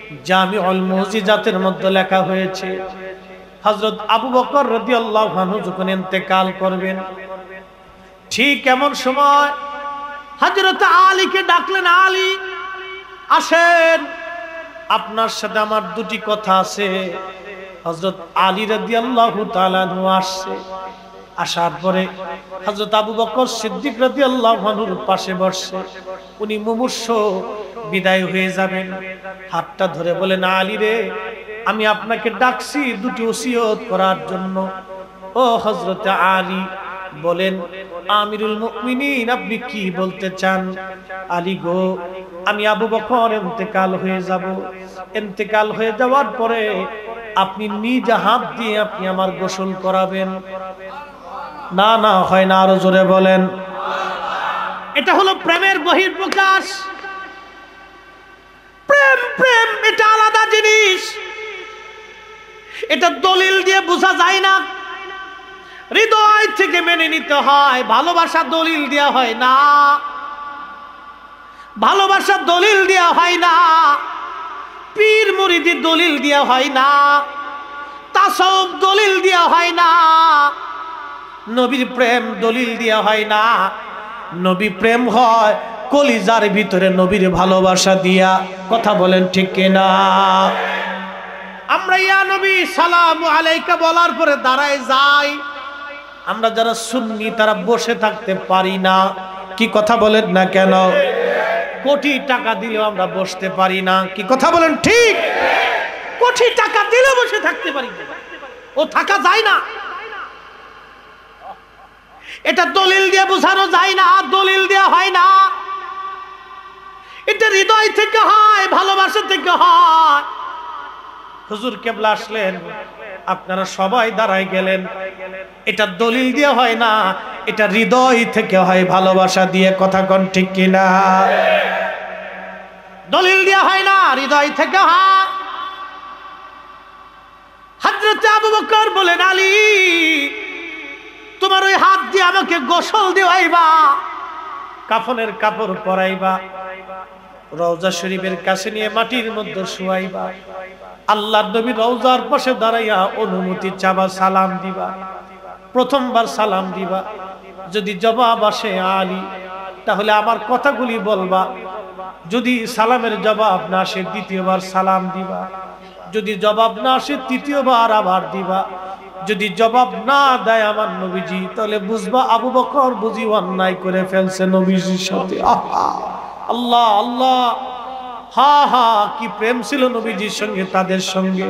জামিউল মুজিজাতের মধ্যে লেখা হয়েছে হযরত আবু বকর রাদিয়াল্লাহু আনহু যখন ইন্তেকাল করবেন, ঠিক এমন সময় হযরত আলীকে ডাকলেন, আলী আসেন, আপনার সাথে আমার দুটি কথা আছে। হযরত আলী রাদিয়াল্লাহু তাআলা আনহু আসছে। আসার পরে হযরত আবু বকর সিদ্দিক রাদিয়াল্লাহু আনহুর পাশে বসছে। উনি মুমূর্ষ, বিদায় হয়ে যাবেন। হাতটা ধরে বলেন, আলী রে, আমি আপনাকে ডাকছি দুটি ওসিয়ত করার জন্য। ও হযরত আলী, বলেন আমিরুল মুমিনিন, আপনি কি বলতে চান? আলী গো, আমি আবু বকর ইন্তেকাল হয়ে যাব। ইন্তেকাল হয়ে যাওয়ার পরে আপনি নিজ হাত দিয়ে আপনি আমার গোসল করাবেন। না না, হয় না, আরো জোরে বলেন। এটা হলো প্রেমের বহিঃপ্রকাশ। প্রেম প্রেম এটা আলাদা জিনিস, এটা দলিল দিয়ে বোঝা যায় না, হৃদয় থেকে মেনে নিতে হয়। ভালোবাসা দলিল দেয়া হয় না, ভালোবাসা দলিল দেয়া হয় না, পীর মুরিদি দলিল দেয়া হয় না, তাসাউফ দলিল দেয়া হয় না, নবীর প্রেম দলিল দেয়া হয় না। নবী প্রেম হয় কলিজার ভিতরে নবীর ভালোবাসা দিয়া। কথা বলেন ঠিক কিনা? আমরা ইয়া নবী সালামু আলাইকা বলার পরে দাঁড়ায় যাই। আমরা যারা সুন্নি তারা বসে থাকতে পারি না। কি কথা বলেন না কেন? কোটি টাকা দিলেও আমরা বসতে পারি না। কি কথা বলেন ঠিক? কোটি টাকা দিলেও বসে থাকতে পারি না, ও থাকা যায় না। এটা দলিল দিয়ে বোঝানো যায় না, দলিল দেয়া হয় না। এটা হৃদয় থেকে হয়, ভালোবাসা থেকে হয়। হুজুর কেবলা আসলেন, আপনারা সবাই দাঁড়ায় গেলেন, এটা দলিল দিয়ে হয় না, এটা হৃদয় থেকে হয়, ভালোবাসা দিয়ে। কথা কোন ঠিক কিনা? দলিল দিয়ে হয় না, হৃদয় থেকে হয়। হযরত আবু বকর বলেন, আলী তোমার ওই হাত দিয়ে আমাকে গোসল দেওয়াইবা, কাফনের কাপড় পরাইবা, রওজা শরীফের কাছে নিয়ে মাটির মধ্যে শুয়াইবা, আল্লাহর নবী রওজার পাশে দাঁড়াইয়া অনুমতি চাবা, সালাম দিবা। প্রথমবার সালাম দিবা, যদি জবাব আসে আলী, তাহলে আমার কথাগুলি বলবা। যদি সালামের জবাব না আসে, দ্বিতীয়বার সালাম দিবা। যদি জবাব না আসে, তৃতীয়বার আবার দিবা। যদি জবাব না দেয় আমার নবীজি, তাহলে বুঝবা আবু বকর বুঝি অন্যায় করে ফেলছে নবীজির সাথে। আল্লাহ আল্লাহ, হা হা, কি প্রেম ছিল নবীজির সঙ্গে, তাদের সঙ্গে।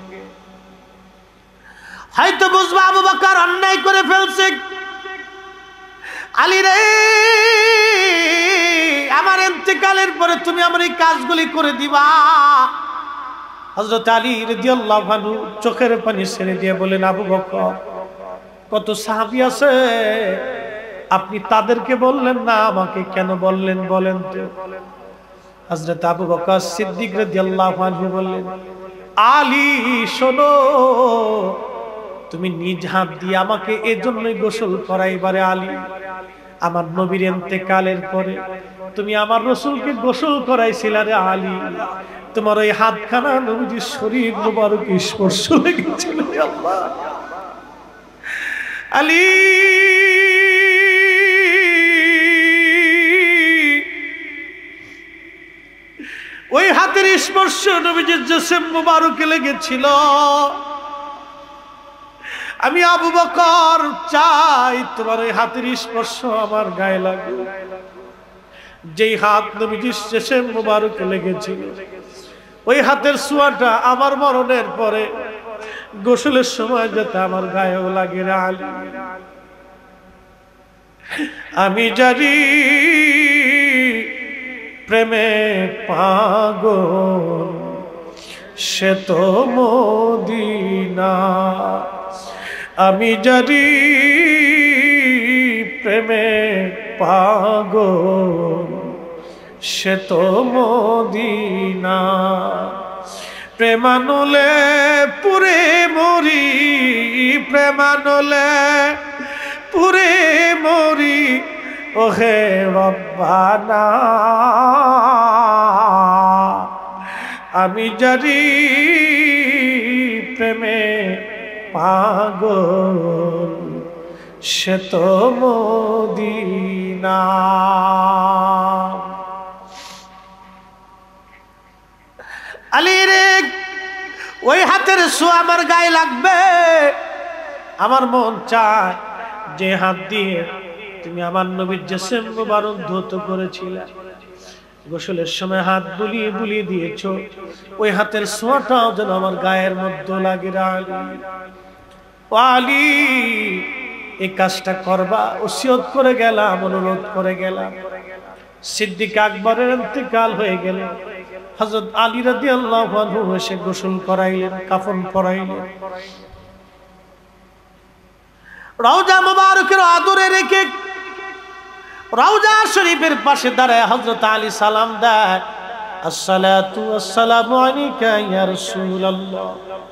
হয়তো বুঝবা আবু বকর অন্যায় করে ফেলছে। আলী রে, আমার ইন্তেকালের পরে তুমি আমার এই কাজগুলি করে দিবা। হযরত আলী রাদিয়াল্লাহু আনহু চোখের পানি ছেড়ে দিয়ে বলেন, আবু বকর, কত সাহাবী আছে, আপনি তাদেরকে বললেন না, আমাকে কেন বললেন বলেন তো? হযরত আবু বকর সিদ্দিক রাদিয়াল্লাহু আনহু বললেন, আলী শোনো, তুমি নিজ হাত দিয়ে আমাকে এজন্যই গোসল করাইবারে আলী। আমার নবীর ইন্তেকালের পরে তুমি আমার রাসূলকে গোসল করাইছিলা রে আলী। তোমার ওই হাতখানা নবীজির শরীর মুবারক স্পর্শ লেগেছিল রে আল্লাহ। আলী, ওই হাতের স্পর্শ নবীজির জিসম মুবারকে লেগেছিল। আমি আবু বকর চাই তোমার ওই হাতের স্পর্শ আমার গায়ে লাগুক। যেই হাত নবীজির জিসম মুবারকে লেগেছিল, ওই হাতের ছোঁয়াটা আমার মরণের পরে গোসলের সময় যাতে আমার গায়েও লাগে রে আলী। আমি জানি প্রেমে পাগল সে তো মদিনা, আমি জানি প্রেমে পাগল সে তো মদিনা। প্রেমানলে পুরে মরি, প্রেমানলে পুরে মরি, ওহে রব্বানা আমি জানি প্রেমে পাগল সে তো মদিনা। আলী রে ওই হাতের ছোঁয়া আমার গায়ে লাগবে, আমার মন চায় যে হাত দিয়ে তুমি আমার নবীর জিসম মুবারক ধৌত করেছিলে, গোসলের সময় হাত বুলিয়ে বুলিয়ে দিয়েছো, ওই হাতের ছোঁয়াটাও যেন আমার গায়ের মধ্যে লাগে। আলী এই কাজটা করবা ওসিয়ত করে গেলাম, অনুরোধ করে গেলাম। সিদ্দিক আকবরের ইন্তেকাল হয়ে গেল, হযরত আলী রাদিয়াল্লাহু আনহু এসে গোসল করাইলেন, কাফন পরাইলেন। রওজা মুবারকের আদরে রেখে রওজা শরীফের পাশে দাঁড়ায় হযরত আলী সালাম দেয়, আসসালাতু আসসালামু আলাইকা ইয়া রাসূলুল্লাহ,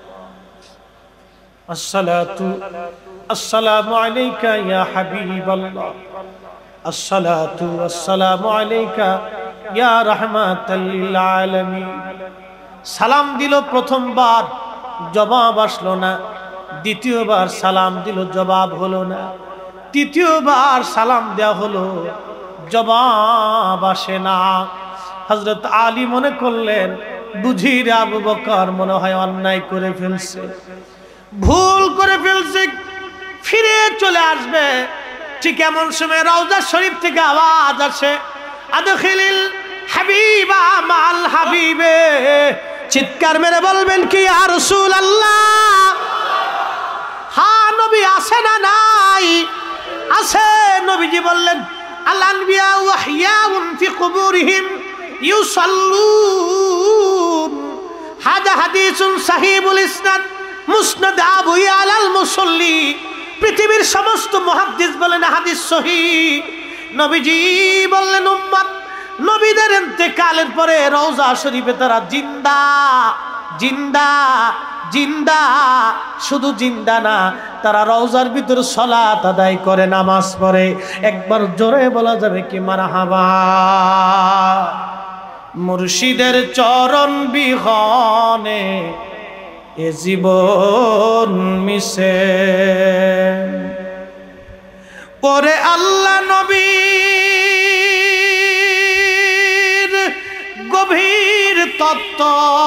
আসসালাতু আসসালামু আলাইকা ইয়া হাবিবাল্লাহ, আসসালাতু আসসালামু আলাইকা ইয়া রাহমাতাল লিল আলামিন। সালাম দিল প্রথমবার, জবাব আসলো না। দ্বিতীয়বার সালাম দিল, জবাব হলো না। তৃতীয়বার সালাম দেওয়া হলো, জবাব আসে না। হযরত আলী মনে করলেন বুঝি রে আবু বকর মনে হয় অন্যায় করে ফেলছে, ভুল করে ফেলছে, ফিরে চলে আসবে। ঠিক এমন সময় রওজা শরীফ থেকে আওয়াজ আসে, আদখিলিল হাবিবা মাল হাবিবে। চিৎকার মেরে বলবেন কি ইয়া রাসূলুল্লাহ? হ্যাঁ নবী আছে না নাই? আছে। নবীজি বললেন আল আনবিয়া ওয়া হিয়াউন ফি কুবুরিহিম ইউসাল্লুন। হাদা হাদিসুন সাহিহুল ইসনাদ মুসনাদ আবু ইয়ালা আল মুসাল্লি। পৃথিবীর সমস্ত মুহাদ্দিস বলেন হাদিস সহিহ। নবীজি বললেন উম্মত নবীদের ইন্তেকালের পরে রওজা শরীফে তারা জিন্দা জিন্দা জিন্দা, শুধু জিন্দা না, তারা রওজার ভিতর সালাত আদায় করে, নামাজ পড়ে। একবার জোরে বলা যাবে কি মারহাবা। মুর্শিদের চরণ বিহনে এ জীবন মিশে, ওরে আল্লাহ নবীর গভীর তত্ত্ব,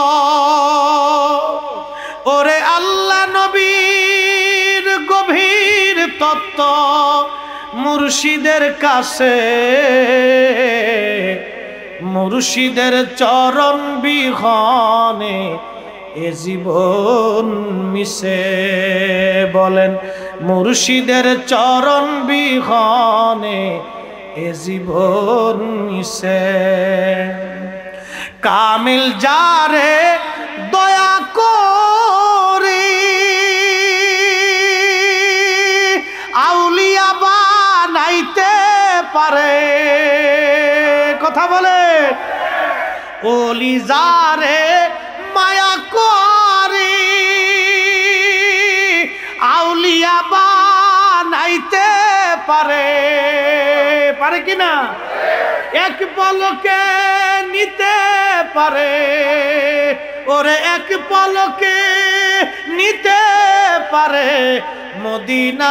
ওরে আল্লাহ নবীর গভীর তত্ত্ব মুর্শিদের কাছে, মুর্শিদের চরণ বিহনে এ জীবন মিশে। বলেন মুর্শিদের চরণ বিহনে এ জীবন মিশে। কামিল যারে দয়া করে আউলিয়া বানাইতে পারে, কথা বলে। ওলি যারে মায়া করে আউলিয়া বানাইতে পারে, পারে কিনা? এক পলকে নিতে পারে, ওরে এক পলকে নিতে পারে মদিনা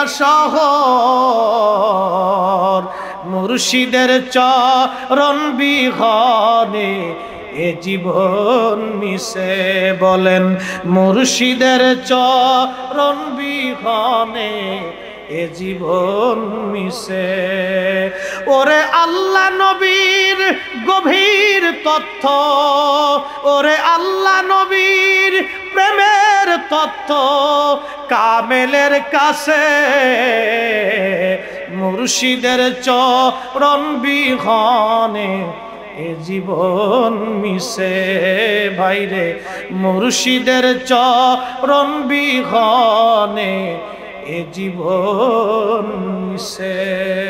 শহর। মুর্শিদের চরণ বিহনে এ জীবন মিশে। বলেন মুর্শিদের চরণ বিহনে এ জীবন মিশে। ওরে আল্লাহ নবীর গভীর তথ্য, ওরে আল্লাহ নবীর প্রেমের তথ্য কামেলের কাছে, মুর্শিদের চরণ বিহনে এ জীবন মিশে। ভাইরে মুর্শিদের চরণ বিহনে এ জীবন মিশে।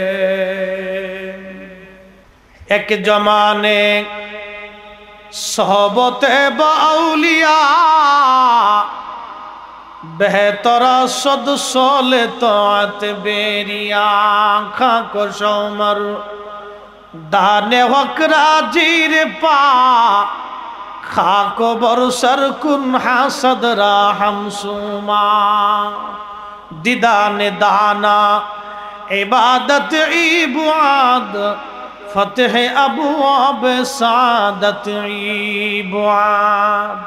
এক জমানে সহবতে বাউলিয়া বেহতরা সদ সোলে তাত বেরিয়া খাকো সৌমর দানে হক রাজির পা खाको बरसर कुन हासद राहमसुमा दिदाने दाना इबादत इबाद फतेह अबवाब सादत इबाद।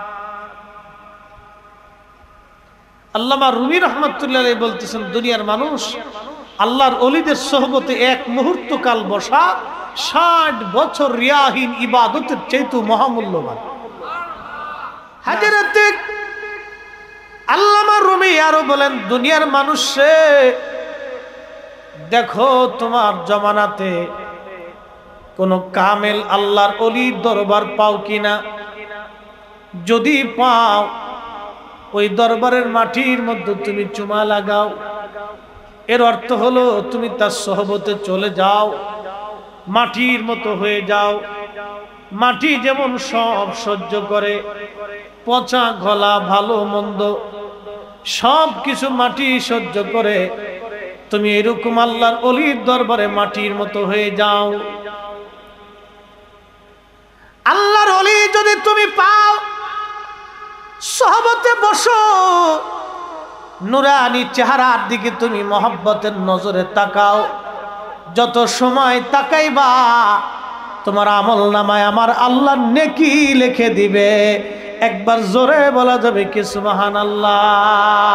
আল্লামা রুমি রহমতুল্লাহ আলাইহি বলতেছেন, দুনিয়ার মানুষ আল্লাহর ওলিদের সোহবতে এক মুহূর্ত কাল বসা 60 বছর রিয়াহীন ইবাদতের চাইতে মহামূল্যবান। হযরতে আল্লামা রুমি আরো বলেন, দুনিয়ার মানুষে দেখো তোমার জমানাতে কোন কামেল আল্লাহর ওলির দরবার পাও কিনা। যদি পাও ওই দরবারের মাটির মধ্যে তুমি চুমা লাগাও, এর অর্থ হলো তুমি তার সোহবতে চলে যাও, মাটির মতো হয়ে যাও। মাটি যেমন সব সহ্য করে, পচা গলা ভালো মন্দ সব কিছু মাটি সহ্য করে, তুমি এরকম আল্লাহর ওলির দরবারে মাটির মতো হয়ে যাও। আল্লাহর ওলি যদি তুমি পাও, সোহবতে বসো, নুরানি চেহারার দিকে তুমি মহব্বতের নজরে তাকাও। যত সময় তাকাইবা তোমার আমল নামায় আমার আল্লাহ নেকি লিখে দিবে। একবার জোরে বলা যাবে কি সুবহানাল্লাহ।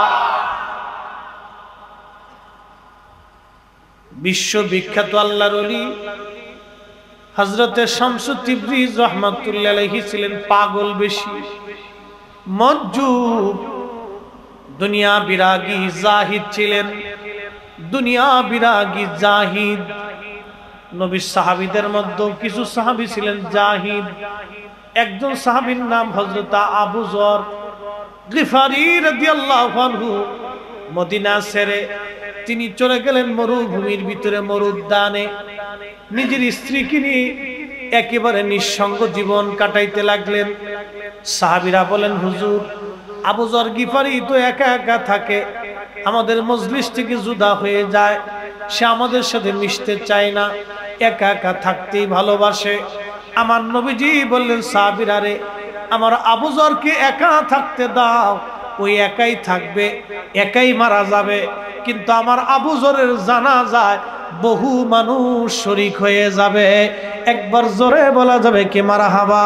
বিশ্ববিখ্যাত আল্লাহর ওলি হযরতে শামসু তিবরিজ রাহমাতুল্লাহি আলাইহি ছিলেন পাগল বেশি, মজ্জুব, দুনিয়া বিরাগী জাহিদ ছিলেন। দুনিয়া বিরাগী জাহিদ। নবীর সাহাবীদের মধ্যে কিছু সাহাবী ছিলেন জাহিদ। একজন সাহাবীর নাম হযরত আবু যর গিফারি রাদিয়াল্লাহু আনহু। মদিনা ছেড়ে তিনি চলে গেলেন মরুভূমির ভিতরে, মরুদ্যানে নিজের স্ত্রীকে নিয়ে একেবারে নিঃসঙ্গ জীবন কাটাইতে লাগলেন। সাহাবীরা বলেন, হুজুর, আবু যর গিফারি তো একা একা থাকে, আমাদের মজলিস থেকে জুদা হয়ে যায়, সে আমাদের সাথে মিশতে চায় না, একা একা থাকতেই ভালোবাসে। আমার নবীজি বললেন, সাহাবীরা রে, আমার আবু যরকে একা থাকতে দাও, ওই একাই থাকবে, একাই মারা যাবে, কিন্তু আমার আবু যরের জানাজায় বহু মানুষ শরীক হয়ে যাবে। একবার জোরে বলা যাবে কি মারহাবা।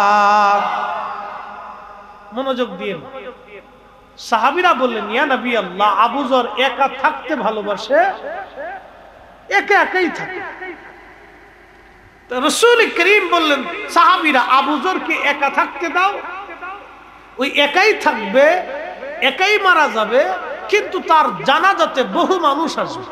মনোযোগ দিয়ে সাহাবীরা বললেন, ইয়া নবী আল্লাহ, আবু যর একা থাকতে ভালোবাসে, একা একাই থাকে। রাসূল করিম বললেন, সাহাবীরা, আবু যরকে একা থাকতে দাও, ওই একাই থাকবে, একাই মারা যাবে, কিন্তু তার জানাজাতে বহু মানুষ আসবে।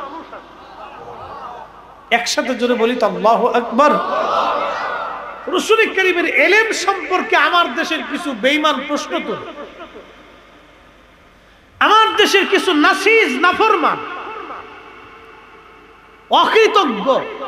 একসাথে জোরে বলি তো আল্লাহু আকবার। রাসূল করিমের ইলম সম্পর্কে আমার দেশের কিছু বেঈমান প্রশ্ন তোলে। আমার দেশের কিছু নাসিজ, নাফরমান, অকৃতজ্ঞ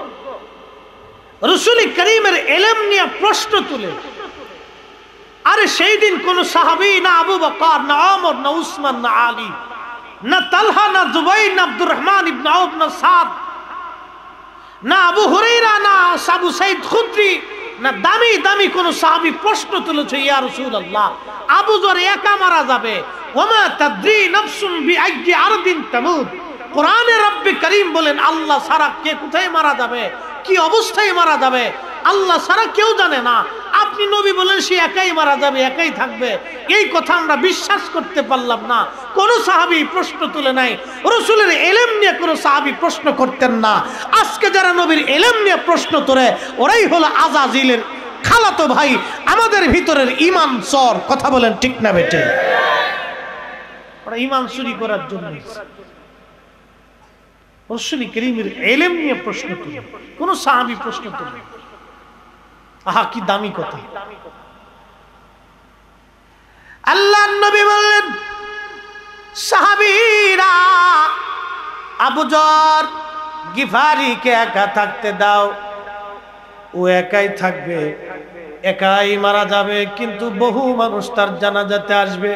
রাসূল করিমের ইলম নিয়ে প্রশ্ন তুলে। আরে সেই দিন কোন সাহাবী, না আবু বকর, না ওমর, না উসমান, না আলী, না তালহা, না জুবাইর, না আব্দুর রহমান ইবনে আউফ, না সাদ, না আবু হুরায়রা, না আবু সাঈদ খুদরি, না দামি দামি কোন সাহাবী প্রশ্ন তুলেছে, ইয়া রাসূলুল্লাহ, আবু যর একা মারা যাবে, ওমা তাদরি নাফসুন বিআইয়ি আরদিন তামুত। কোরআনে রব্বে করিম বলেন, আল্লাহ ছাড়া কে কোথায় মারা যাবে, কি অবস্থায় মারা যাবে, আল্লাহ ছাড়া কেউ জানে না। আপনি নবী বলেন সে একাই মারা যাবে, একাই থাকবে, এই কথা আমরা বিশ্বাস করতে পারলাম না। কোন সাহাবী প্রশ্ন তুলে নাই। রাসূলের ইলম নিয়ে কোন সাহাবী প্রশ্ন করতেন না। আজকে যারা নবীর ইলম নিয়ে প্রশ্ন তোলে, ওরাই হলো আজাজিলের খালাতো ভাই, আমাদের ভিতরের ঈমান চোর। কথা বলেন ঠিক না বেটে? ওরা ঈমান চুরি করার জন্য রাসূল করিমের ইলম নিয়ে প্রশ্ন তুলে, কোন সাহাবী প্রশ্ন তুলে। আহা, কি দামি কথা। আল্লাহর নবী বললেন, সাহাবীরা, আবু যর গিফারিকে একা থাকতে দাও, ও একাই থাকবে, একাই মারা যাবে, কিন্তু বহু মানুষ তার জানাজাতে আসবে।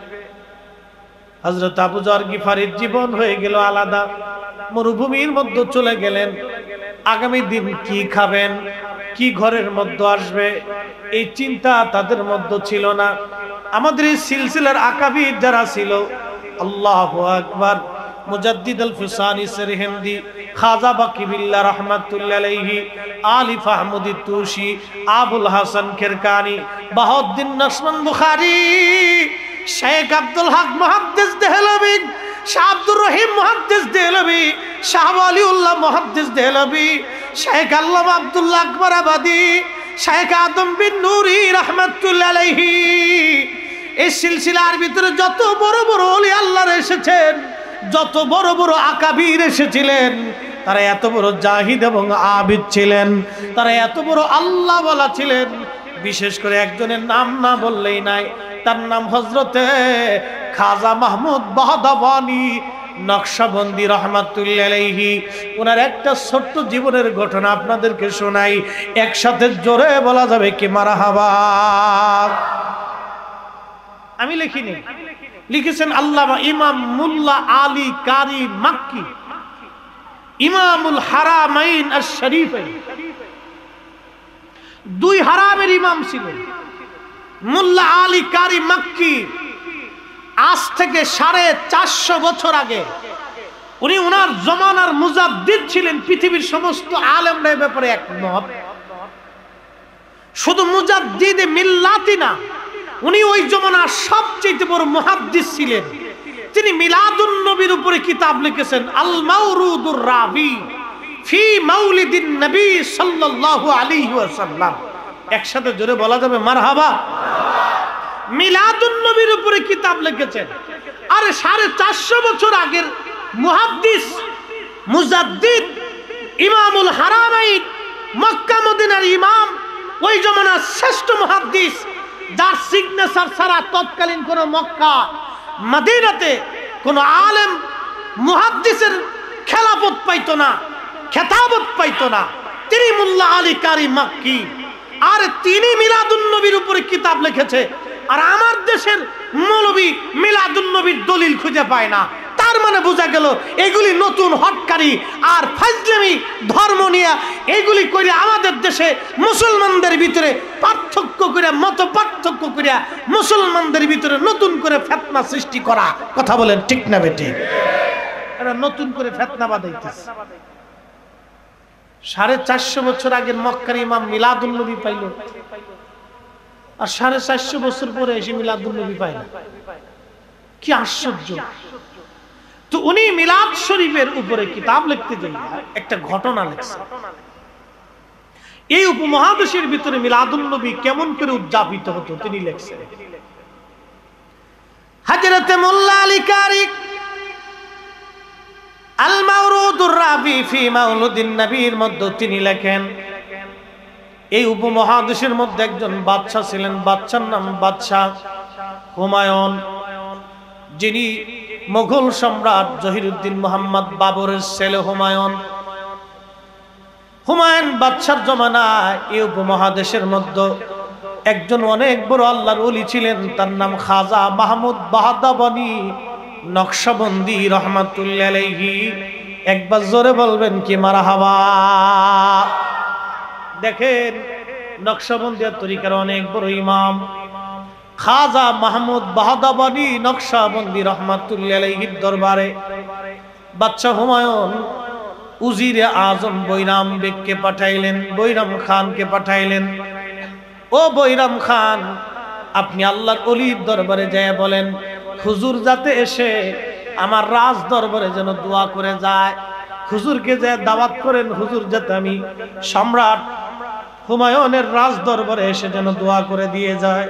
হযরত আবু যর গিফারির জীবন হয়ে গেল আলাদা, মরুভূমির মধ্যে চলে গেলেন। আগামী দিন কি খাবেন, কি ঘরের মধ্যে আসবে এই চিন্তা তাদের মধ্যে ছিল না। আমাদের এই সিলসিলার আকাবির যারা ছিল, আল্লাহু আকবার, মুজাদ্দিদ আল ফিসানি সরহিন্দি, খাজা বাকি বিল্লাহ রাহমাতুল্লাহ আলাইহি, আলী ফাহমুদি তুসি, আবুল হাসান কিরকানি, বাহাউদ্দিন নসমান বুখারী, শেখ আব্দুল হক মুহাদ্দিস দেহলভী, শাহ আব্দুর রহিম মুহাদ্দিস দেহলভী, শাহ ওয়ালিউল্লাহ মুহাদ্দিস দেহলভী, শেখ আল্লামা আব্দুল্লাহ আকবর আবাদী, শেখ আদম বিন নুরি রাহমাতুল্লাহ আলাইহি, এই সিলসিলার ভিতরে যত বড় বড় ওলি আল্লাহর এসেছেন, যত বড় বড় আকাবির এসেছিলেন, তারা এত বড় জাহিদ এবং আবিদ ছিলেন, তারা এত বড় আল্লাহ ওয়ালা ছিলেন। বিশেষ করে একজনের নাম না বললেই নাই, তার নাম হযরতে খাজা মাহমুদ বাহদাবানী নকশবন্দি রহমাতুল্লাহ আলাইহি। ওনার একটা ছোট্ট জীবনের ঘটনা আপনাদেরকে শোনাই, একসাথে জোরে বলা যাবে কি মারহাবা। আমি লিখিনি, লিখেছেন আল্লামা ইমাম মুল্লা আলী কারি মাক্কি, ইমামুল হারামাইন আশ-শরীফাইন। দুই হারামের ইমাম ছিলেন মুল্লা আলী কারি মাক্কি। আজ থেকে 450 বছর আগে উনি ওনার জমানার মুজাদ্দিদ ছিলেন। পৃথিবীর সমস্ত আলেমরা এ ব্যাপারে একমত। শুধু মুজাদ্দিদে মিল্লাতি না, উনি ওই জমানার সবচেয়ে বড় মুহাদ্দিস ছিলেন। তিনি মিলাদুন নবীর উপরে কিতাব লিখেছেন, আল মাওরুদুর রাবি ফি মাউলিদিন নবী সাল্লাল্লাহু আলাইহি ওয়াসাল্লাম। একসাথে জোরে বলা যাবে মারহাবা। মিলাদুন নবীর উপরে কিতাব লিখেছেন। আরে 450 বছর আগের মুহাদ্দিস, মুজাদ্দিদ, ইমামুল হারামাইন, মক্কা মদিনার ইমাম, ওই জমানার শ্রেষ্ঠ মুহাদ্দিস, যার সিগনেচার ছাড়া তৎকালীন কোন মক্কা মদিনাতে কোন আলেম মুহাদ্দিসের খেলাফত পাইতো না, খেতাবত পাইতো না। তিনি মুল্লা আলী কারি মাক্কি। আর তিনি মিলাদুন নবীর উপরে কিতাব লিখেছে। আর আমার দেশের মৌলবী মিলাদুন নবীর দলিল খুঁজে পায় না। তার মানে বোঝা গেল এগুলি নতুন হটকারী আর ফাজলামি ধর্ম নিয়ে এগুলি করে আমাদের দেশে মুসলমানদের ভিতরে পার্থক্য করে, মত পার্থক্য করে মুসলমানদের ভিতরে নতুন করে ফিতনা সৃষ্টি করা। কথা বলেন ঠিক না বেটি? এরা নতুন করে ফিতনা বাঁধাইতেছে। 450 বছর আগের মক্কার ইমাম মিলাদুন নবী পাইল, আর 450 বছর পরে এসে মিলাদুন নবী পায় না। কি আশ্চর্য! তো উনি মিলাদ শরীফের উপরে কিতাব লিখতে গিয়ে একটা ঘটনা লিখছেন। এই উপমহাদেশের ভিতরে মিলাদুন নবী কেমন করে উদযাপিত হতো তিনি লিখছেন। হযরতে মুল্লা আলী কারি আল মাওরুদুর রাবি ফি মাউলুদিন নবীর মধ্যে তিনি লেখেন, এই উপমহাদেশের মধ্যে একজন বাদশা ছিলেন। বাদশার নাম বাদশাহ হুমায়ুন, যিনি মুঘল সম্রাট জহিরুদ্দিন মোহাম্মদ বাবরের ছেলে হুমায়ুন। হুমায়ুন বাদশার জমানায় এই উপমহাদেশের মধ্যে একজন অনেক বড় আল্লাহর ওলি ছিলেন। তার নাম খাজা মাহমুদ বাহদাবানী নকশবন্দি রহমাতুল্লাহ আলাইহি। একবার জোরে বলবেন কি মারহাবা। দেখেন, নকশবন্দিয়ার তরিকার অনেক বড় ইমাম খাজা মাহমুদ বাহদাবানী নকশবন্দি রহমাতুল্লাহ আলাইহির দরবারে বাদশাহ হুমায়ুন উজিরে আজম বৈরাম বেগকে পাঠাইলেন, বৈরাম খানকে পাঠাইলেন। ও বৈরাম খান, আপনি আল্লাহর ওলির দরবারে যায় বলেন হুজুর যাতে এসে আমার রাজ দরবারে যেন দোয়া করে যায়। হুজুরকে যে দাওয়াত করেন, হুজুর যাতে আমি সম্রাট হুমায়ুনের রাজ দরবারে এসে যেন দোয়া করে দিয়ে যায়।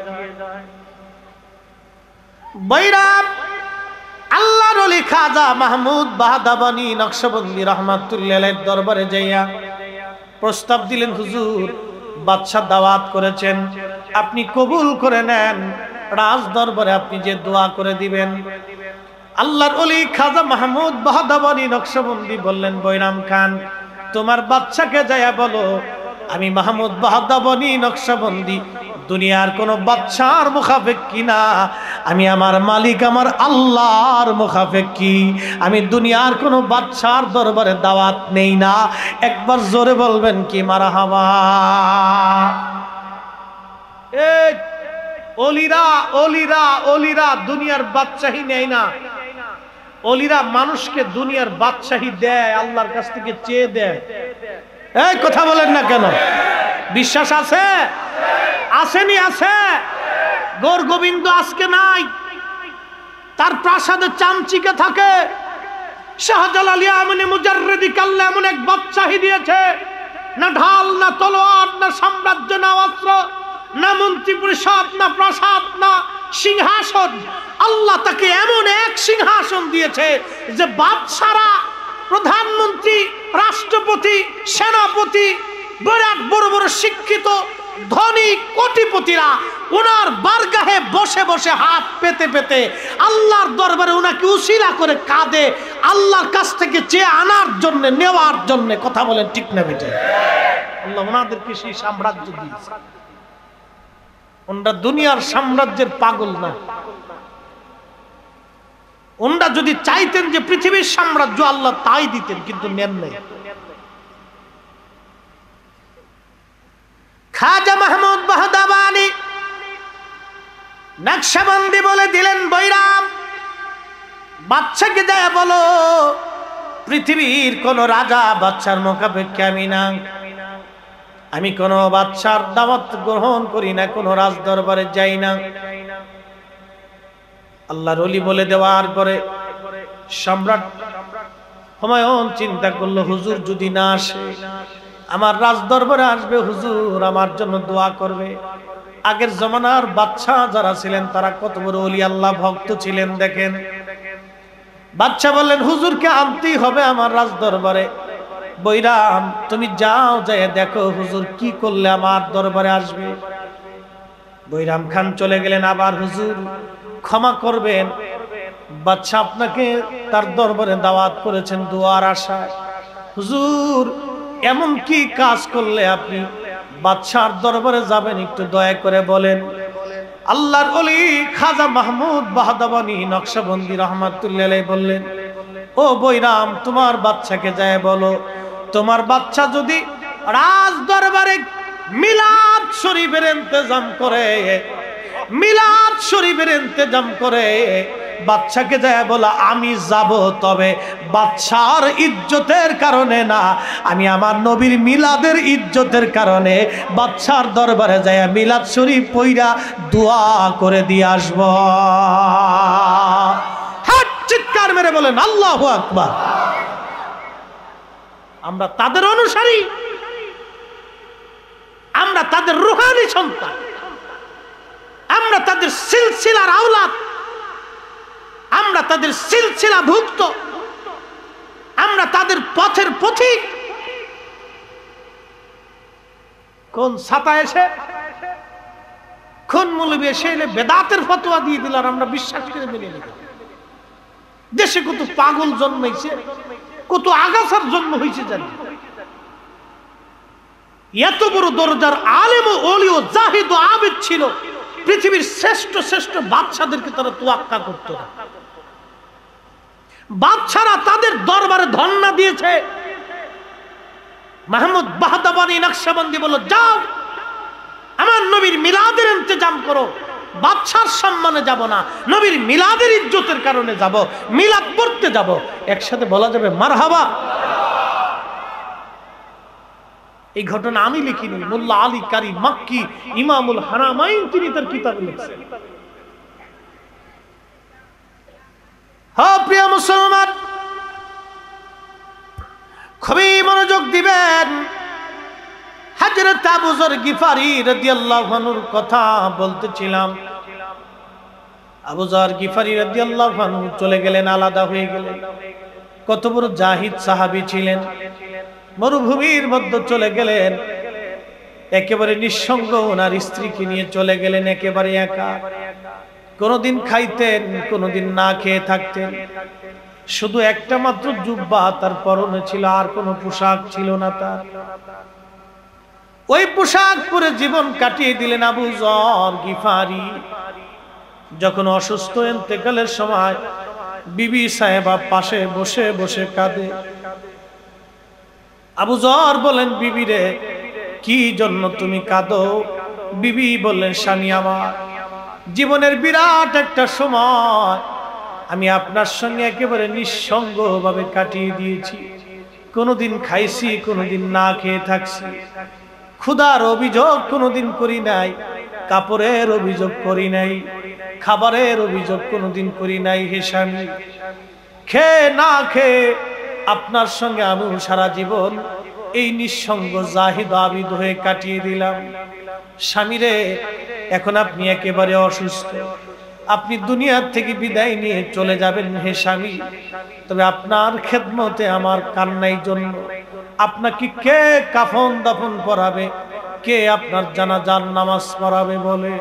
বৈরাম আল্লাহর ওলি খাজা মাহমুদ বাহদাবানী নকশবন্দি রহমাতুল্লাহ আলাইহির দরবারে যাইয়া প্রস্তাব দিলেন, হুজুর বাদশাহ দাওয়াত করেছেন, আপনি কবুল করে নেন, রাজ দরবারে আপনি যে দোয়া করে দিবেন। আল্লাহর ওলি খাজা মাহমুদ বাহদাবানী নকশবন্দি বললেন, বৈরাম খান, তোমার বাদশাকে যাইয়া বলো আমি মাহমুদ বাহদাবানী নকশবন্দি দুনিয়ার কোন বাদশার মুখাপেক্ষী না, আমি আমার মালিক আমার আল্লাহর মুখাপেক্ষী, আমি দুনিয়ার কোনো বাদশার দরবারে দাওয়াত নেই না। একবার জোরে বলবেন কি মারহাবা। এই ওলিরা ওলিরা ওলিরা দুনিয়ার বাদশাহী নেয় না, ওলিরা মানুষকে দুনিয়ার বাদশাহী দেয়, আল্লাহর কাছ থেকে চেয়ে দেয়। এই কথা বলেন না কেন? বিশ্বাস আছে? আসেনি? আছে। গৌর গোবিন্দ আজকে নাই, তার প্রাসাদে চামচিকে থাকে। শাহজালাল ইয়ামানি মুজাররিদি কাল্লা এমন এক বাদশাহী দিয়েছে, না ঢাল না তলোয়ার না সাম্রাজ্য না অস্ত্র না মন্ত্রী পরিষদ না প্রাসাদ না সিংহাসন, আল্লাহ তাকে এমন এক সিংহাসন দিয়েছে যে বাদশারা, প্রধানমন্ত্রী, রাষ্ট্রপতি, সেনাপতি, বিরাট বড় বড় শিক্ষিত ধনী কোটিপতিরা ওনার বারগাহে বসে বসে হাত পেতে পেতে আল্লাহর দরবারে ওনাকে উসিলা করে কাঁদে, আল্লাহর কাছ থেকে চেয়ে আনার জন্য, নেওয়ার জন্য। কথা বলেন ঠিক না বেটে? আল্লাহ ওনাদেরকে সেই সাম্রাজ্য দিয়েছে। ওনারা দুনিয়ার সাম্রাজ্যের পাগল না। ওনারা যদি চাইতেন যে পৃথিবীর সাম্রাজ্য, আল্লাহ তাই দিতেন, কিন্তু নেন নাই। খাজা মাহমুদ বাহদাবানি নকশবন্দি বলে দিলেন, বৈরাম বাদশাকে যায় বলো পৃথিবীর কোন রাজা বাদশার মোকাপেক্ষে আমি না, আমি কোন বাদশার দাওয়াত গ্রহণ করি না, কোন রাজ দরবারে যাই না। আল্লাহর ওলি বলে দেওয়ার পরে সম্রাট হুমায়ুন চিন্তা করলো, হুজুর যদি না আসে, আমার রাজ দরবারে আসবে, হুজুর আমার জন্য দোয়া করবে। আগের জমানার বাদশা যারা ছিলেন তারা কত বড় ওলি আল্লাহ ভক্ত ছিলেন দেখেন। বাদশা বললেন, হুজুরকে আনতেই হবে আমার রাজ দরবারে। বৈরাম তুমি যাও, যায় দেখো হুজুর কি করলে আমার দরবারে আসবে। বৈরাম খান চলে গেলেন। আবার হুজুর ক্ষমা করবেন, বাদশা আপনাকে তার দরবারে দাওয়াত করেছেন দোয়ার আশায়। হুজুর এমন কি কাজ করলে আপনি বাদশার দরবারে যাবেন, একটু দয়া করে বলেন। আল্লাহর ওলি খাজা মাহমুদ বাহদাবানি নকশবন্দি রহমাতুল্লাহ আলাইহি বললেন, ও বৈরাম তোমার বাদশাকে যায় বলো, তোমার বাদশা যদি রাজ দরবারে মিলাদ শরীফের ইন্তজাম করে, মিলাদ শরীফের ইন্তজাম করে, বাদশাকে যায় বলা আমি যাব, তবে বাদশার ইজ্জতের কারণে না, আমি আমার নবীর মিলাদের ইজ্জতের কারণে বাদশার দরবারে যায় মিলাদ শরীফ পইরা দোয়া করে দিয়ে আসব। হাত চিৎকার মেরে বলেন আল্লাহু আকবার। আমরা তাদের অনুসারী, আমরা তাদের রূহানি সন্তান, আমরা তাদের সিলসিলার আওলাদ, আমরা তাদের সিলসিলা ভুক্ত, আমরা তাদের পথের পথিক। কোন ছাতা এসে, কোন মৌলবী এসে এলে বেদাতের ফতোয়া দিয়ে দিল আর আমরা বিশ্বাস করে মেনে নিলাম। দেশে কত পাগল জন্মাইছে, কত আগাছার জন্ম হয়েছে জানি। এত বড় দরজার আলেম ও ওলি ও জাহিদ ও আবেদ ছিল, পৃথিবীর শ্রেষ্ঠ শ্রেষ্ঠ বাদশাদেরকে তারা তোয়াক্কা করত না। বাদশারা তাদের দরবারে ধন্না দিয়েছে। মাহমুদ বাহদাবানি নকশবন্দি বলল, যাও আমার নবীর মিলাদের ইন্তজাম করো। বাদশার সম্মানে যাব না, নবীর মিলাদের ইজ্জতের কারণে যাব, মিলাদ পড়তে যাব। একসাথে বলা যাবে মারহাবা। এই ঘটনা আমি লিখিনি, মোল্লা আলী কারি মাক্কি ইমামুল হারামাইন তিনি তার কিতাবে লিখছেন। হ্যাঁ প্রিয় মুসলমান, খুবই মনোযোগ দিবেন। হযরত আবু যর গিফারি রাদিয়াল্লাহু আনহুর কথা বলতেছিলাম। আবু যর গিফারি রাদিয়াল্লাহু আনহু চলে গেলেন, আলাদা হয়ে গেলেন। কত বড় জাহিদ সাহাবী ছিলেন। মরুভূমির মধ্যে চলে গেলেন, একেবারে নিঃসঙ্গ ওনার স্ত্রীকে নিয়ে চলে গেলেন, একেবারে একা। কোনদিন খাইতেন, কোনদিন না খেয়ে থাকতেন। শুধু একটা মাত্র জুব্বা তার পরনে ছিল, আর কোনো পোশাক ছিল না তার। ওই পোশাক পরে জীবন কাটিয়ে দিলেন আবু যর গিফারি। যখন অসুস্থ ইন্তেকালের সময় বিবি সাহেবা পাশে বসে বসে কাঁদে। আবু যর বলেন, বিবি রে, কি জন্য তুমি কাঁদো? বিবি বললেন, স্বামী আমার, জীবনের বিরাট একটা সময় আমি আপনার সঙ্গে একেবারে নিঃসঙ্গ ভাবে কাটিয়ে দিয়েছি। কোনোদিন খাইছি, কোনোদিন না খেয়ে থাকছি, ক্ষুধার অভিযোগ কোনোদিন করি নাই, কাপড়ের অভিযোগ করি নাই, খাবারের অভিযোগ কোনোদিন করি নাই। হে স্বামী, খেয়ে না খেয়ে আপনার সঙ্গে আমি সারা জীবন এই নিঃসঙ্গ জাহিদ আবিদ হয়ে কাটিয়ে দিলাম। স্বামীরে, এখন আপনি একেবারে অসুস্থ, আপনি দুনিয়ার থেকে বিদায় নিয়ে চলে যাবেন। হে স্বামী, তবে আপনার খেদমতে আমার কান্নার জন্য আপনাকে কে কাফন দাফন করাবে, কে আপনার জানাজার নামাজ পড়াবে বলে?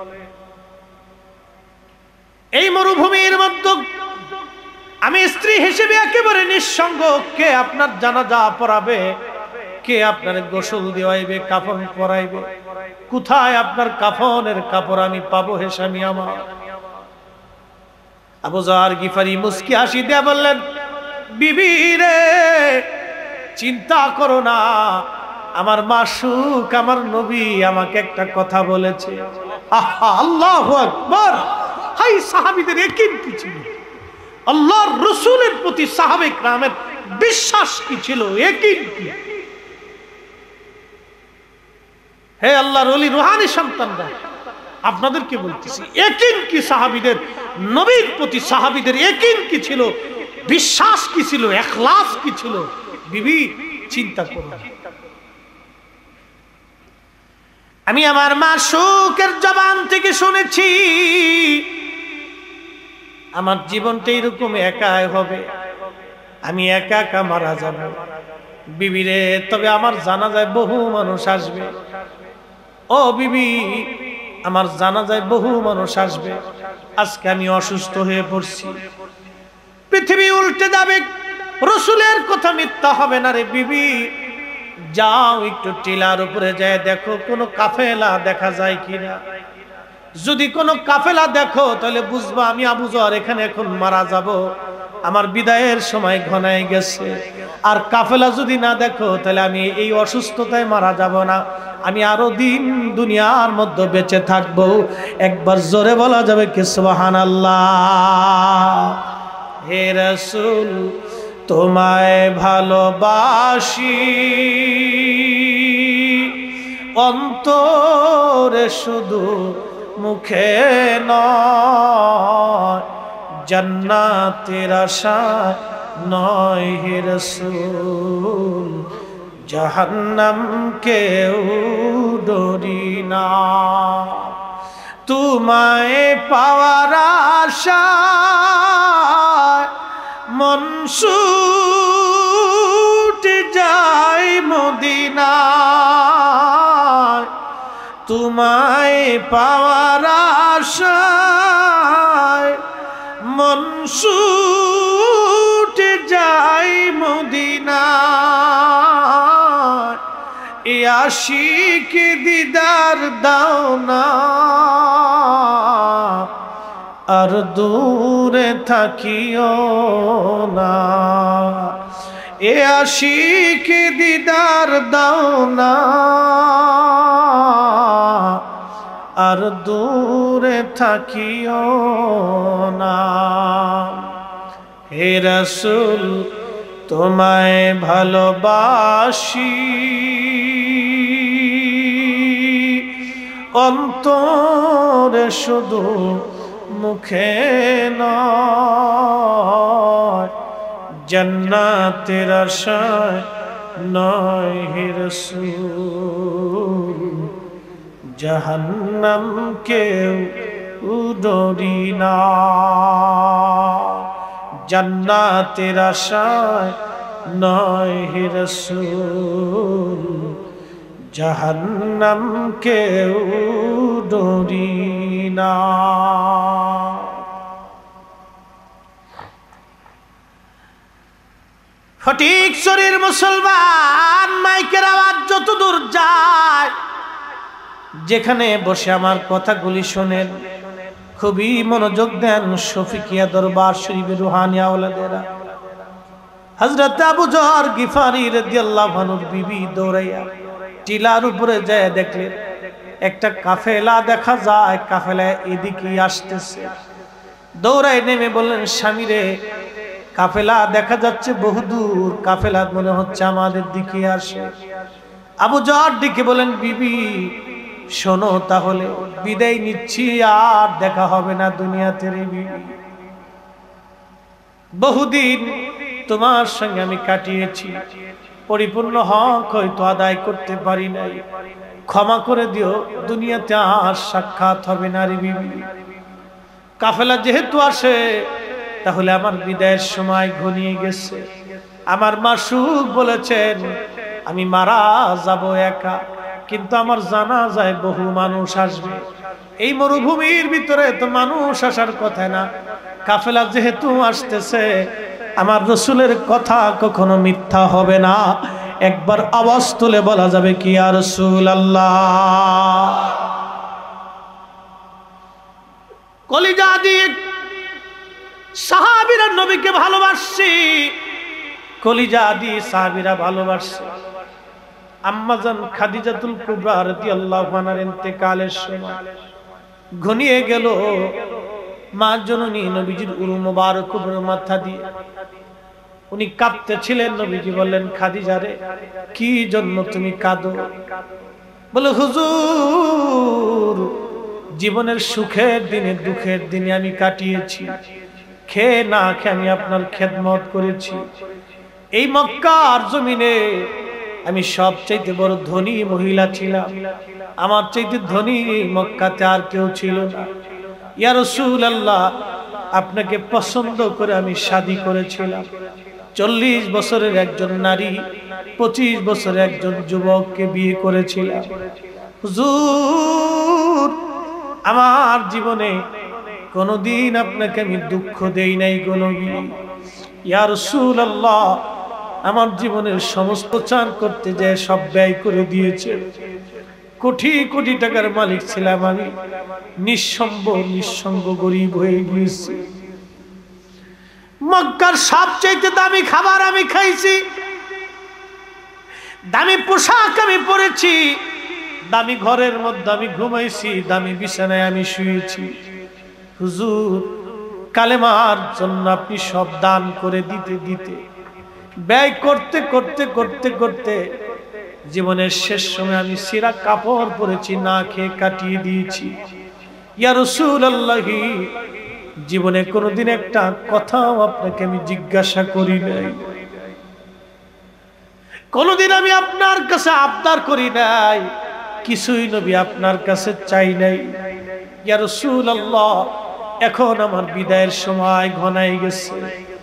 এই মরুভূমির মধ্যে আমি স্ত্রী হিসেবে একেবারে নিঃসঙ্গ, কে আপনার জানাজা পড়াবে, কে আপনার গোসল দেওয়াইবে, কাফন পরাইবে? কোথায় আপনার কাফনের কাপড় আমি পাবো? হে স্বামী আমার। আবু যর গিফারি মুস্কি হাসি দিয়ে বললেন, বিবি রে, চিন্তা করো না, আমার মাসুক আমার নবী আমাকে একটা কথা বলেছে। আহা, আল্লাহু আকবার! হাই, সাহাবীদের ইয়াকিন কি ছিল, আল্লাহর রাসূলের প্রতি সাহাবে কিরামের বিশ্বাস কি ছিল, ইয়াকিন কি! হে আল্লাহর ওলি রুহানি সন্তানরা, আপনাদেরকে বলতেছি, ইয়াকিন কি সাহাবীদের, নবীর প্রতি সাহাবীদের ইয়াকিন কি ছিল, বিশ্বাস কি ছিল, ইখলাস কি ছিল? বিবি, চিন্তা করুন। আমি আমার মাসুকের জবান থেকে শুনেছি আমার জীবনটা এরকম একাই হবে, আমি একা একা মারা যাব। বিবি রে, তবে আমার জানাজায় বহু মানুষ আসবে। ও বিবি, আমার জানাজায় বহু মানুষ আসবে। আজকে আমি অসুস্থ হয়ে পড়ছি, পৃথিবী উল্টে যাবে, রাসূলের কথা মিথ্যা হবে না রে বিবি। যাও একটু টিলার উপরে যায় দেখো কোনো কাফেলা দেখা যায় কিনা। যদি কোনো কাফেলা দেখো তাহলে বুঝবা আমি আবু যর এখানে এখন মারা যাব, আমার বিদায়ের সময় ঘনায় গেছে। আর কাফেলা যদি না দেখো তাহলে আমি এই অসুস্থতায় মারা যাব না, আমি আরো দিন দুনিয়ার মধ্যে বেঁচে থাকবো। একবার জোরে বলা যাবে কি সুবহানাল্লাহ? হে রাসূল, তোমায় ভালোবাসি, অন্তরে শুধু, মুখে নয়, জান্নাতের আশায় নয় হে রাসূল, জাহান্নাম কেউ ডরি না। তোমায় পাওয়ার আশায় মন ছুটে যায় মদিনায়, তোমায় পাওয়ার আশায় মন ছুটে যায় মদিনায়। এ আশিক দিদার দাও না, আর দূরে থাকিও না। এ আশিক দিদার দাও না, আর দূরে থাকিও না। হে রাসূল, তোমায় ভালোবাসি, অন্তরে শুধু, মুখে নয়, জান্নাতের আশায় নয় হে রাসূল, জাহান্নাম কেউ ডরি না। জান্নাতের আশায় নয় হে রাসূল, জাহান্নাম কেউ ডরি না। ফটিকছড়ির মুসলমান মাইকের আওয়াজ যত দূর যায়, যেখানে বসে আমার কথাগুলি শোনেন, খুবই মনোযোগ দেন শফিকিয়া দরবার শরীফের রুহানি আওলাদেরা। হযরত আবু যর গিফারি রাদিয়াল্লাহু আনহুর বিবি দৌড়াইয়া টিলার উপরে যায় দেখলেন একটা কাফেলা দেখা যায়, কাফেলা এদিকে আসতেছে। দৌড়ায় নেমে বললেন, স্বামী রে, কাফেলা দেখা যাচ্ছে বহুদূর, কাফেলা মনে হচ্ছে আমাদের দিকে আসে। আবু যর দিকে বলেন, বিবি শোনো তাহলে বিদায় নিচ্ছি, আর দেখা হবে না দুনিয়াতে রে বিবি। বহুদিন তোমার সঙ্গে আমি কাটিয়েছি, পরিপূর্ণ হক হয়তো আদায় করতে পারি নাই, ক্ষমা করে দিও, দুনিয়াতে আর সাক্ষাৎ হবে না রে বিবি। কাফেলা যেহেতু আসে তাহলে আমার বিদায়ের সময় ঘনিয়ে গেছে। আমার মাসুক বলেছেন আমি মারা যাব একা, কিন্তু আমার জানাজায় বহু মানুষ আসবে। এই মরুভূমির ভিতরে তো মানুষ আসার কথা না, কাফেলা যেহেতু আসতেছে আমার রাসূলের কথা কখনো মিথ্যা হবে না। একবার আওয়াজ তুলে বলা যাবে কি, ইয়া রাসূলুল্লাহ। কলিজা দিয়ে সাহাবীরা নবীকে ভালোবাসছে, কলিজা দিয়ে সাহাবীরা ভালোবাসছে। আম্মাজান খাদিজাতুল কুবরা রাদিয়াল্লাহু আনহার ইন্তেকালের সময় ঘনিয়ে গেল, মা জননী নবীজির উরু মুবারক উপরে মাথা দিয়ে উনি কাঁদতেছিলেন। নবীজি বললেন, খাদিজা রে, কি জন্য তুমি কাঁদো? বলে, হুজুর, জীবনের সুখের দিনে দুঃখের দিনে আমি কাটিয়েছি, খেয়ে না খেয়ে আমি আপনার খেদমত করেছি। এই মক্কার জমিনে আমি সবচাইতে বড় ধনী মহিলা ছিলাম, আমার চাইতে ধনী মক্কাতে আর কেউ ছিল না। ইয়া রাসূলুল্লাহ, আপনাকে পছন্দ করে আমি শাদী করেছিলাম। 40 বছরের একজন নারী 25 বছরের একজন যুবককে বিয়ে করেছিলাম। হুজুর, আমার জীবনে কোনদিন আপনাকে আমি দুঃখ দেই নাই গো নবী। ইয়া রাসূলুল্লাহ, আমার জীবনের সমস্ত চান করতে যায় সব ব্যয় করে দিয়েছে। কোটি কোটি টাকার মালিক ছিলাম আমি, নিঃসঙ্গ গরিব হয়ে গিয়েছি। মক্কার সবচেয়ে দামি খাবার আমি খাইছি, দামি পোশাক আমি পরেছি, দামি ঘরের মধ্যে আমি ঘুমাইছি, দামি বিছানায় আমি শুয়েছি। হুজুর, কালেমার জন্য আপনি সব দান করে দিতে দিতে ব্যয় করতে করতে করতে করতে জীবনের শেষ সময় আমি ছিঁড়া কাপড় পরেছি, না খেয়ে কাটিয়ে দিয়েছি। ইয়া রাসূলুল্লাহ, জীবনে কোনোদিন একটা কথাও আপনাকে আমি জিজ্ঞাসা করি নাই, কোনোদিন আমি আপনার কাছে আবদার করি নাই, কিছুই নবী আপনার কাছে চাই নাই। ইয়া রাসূলুল্লাহ, এখন আমার বিদায়ের সময় ঘনাই গেছে।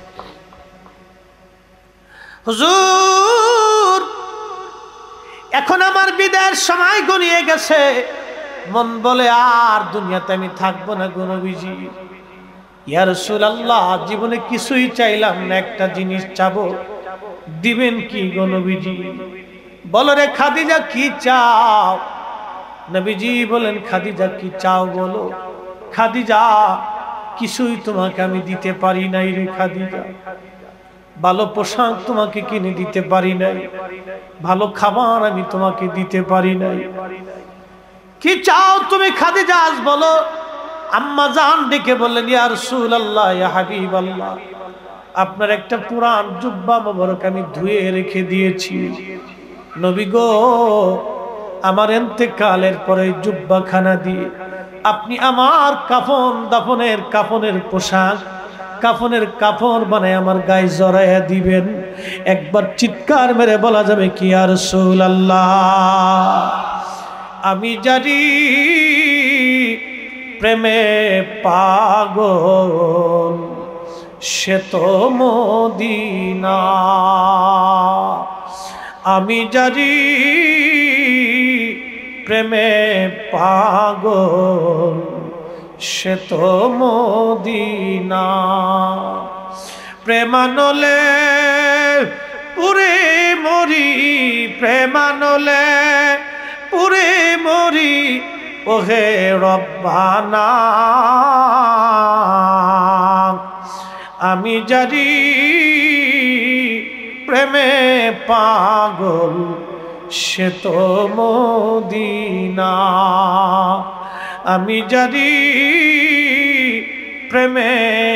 হুজুর, এখন আমার বিদায়ের সময় ঘনিয়ে গেছে, মন বলে আর দুনিয়াতে আমি থাকবো না গো নবীজি। ইয়া রাসূলুল্লাহ, জীবনে কিছুই চাইলাম না, একটা জিনিস চাবো, দিবেন কি গো নবীজি? বলো রে খাদিজা, কি চাও? নবীজি বলেন, খাদিজা কি চাও বলো। খাদিজা, কিছুই তোমাকে আমি দিতে পারি নাই রে খাদিজা, ভালো পোশাক তোমাকে কিনে দিতে পারি নাই, ভালো খাবার আমি তোমাকে দিতে পারি নাই। কি চাও তুমি খাদিজা, আজ বলো। আম্মা জান ডেকে বললেন, ইয়া রাসূলুল্লাহ, ইয়া হাবিবাল্লাহ, আপনার একটা পুরান জুব্বা মোবারক আমি ধুয়ে রেখে দিয়েছি। নবী গো, আমার ইন্তেকালের পরে জুব্বা খানা দিয়ে আপনি আমার কাফনের পোশাক, কাফনের কাপড় বানায় আমার গায়ে জড়াইয়া দিবেন। একবার চিৎকার মেরে বলা যাবে কি, ইয়া রাসূলুল্লাহ। আমি জানি প্রেমে পাগল সে তো মদিনা, আমি জানি প্রেমে পাগল সে তো মদিনা। প্রেমানলে পুরে মরি, প্রেমানলে পুরে মরি, ওহে রব্বানা আমি জানি প্রেমে পাগল সে তো মদিনা আমি জানি প্রেমে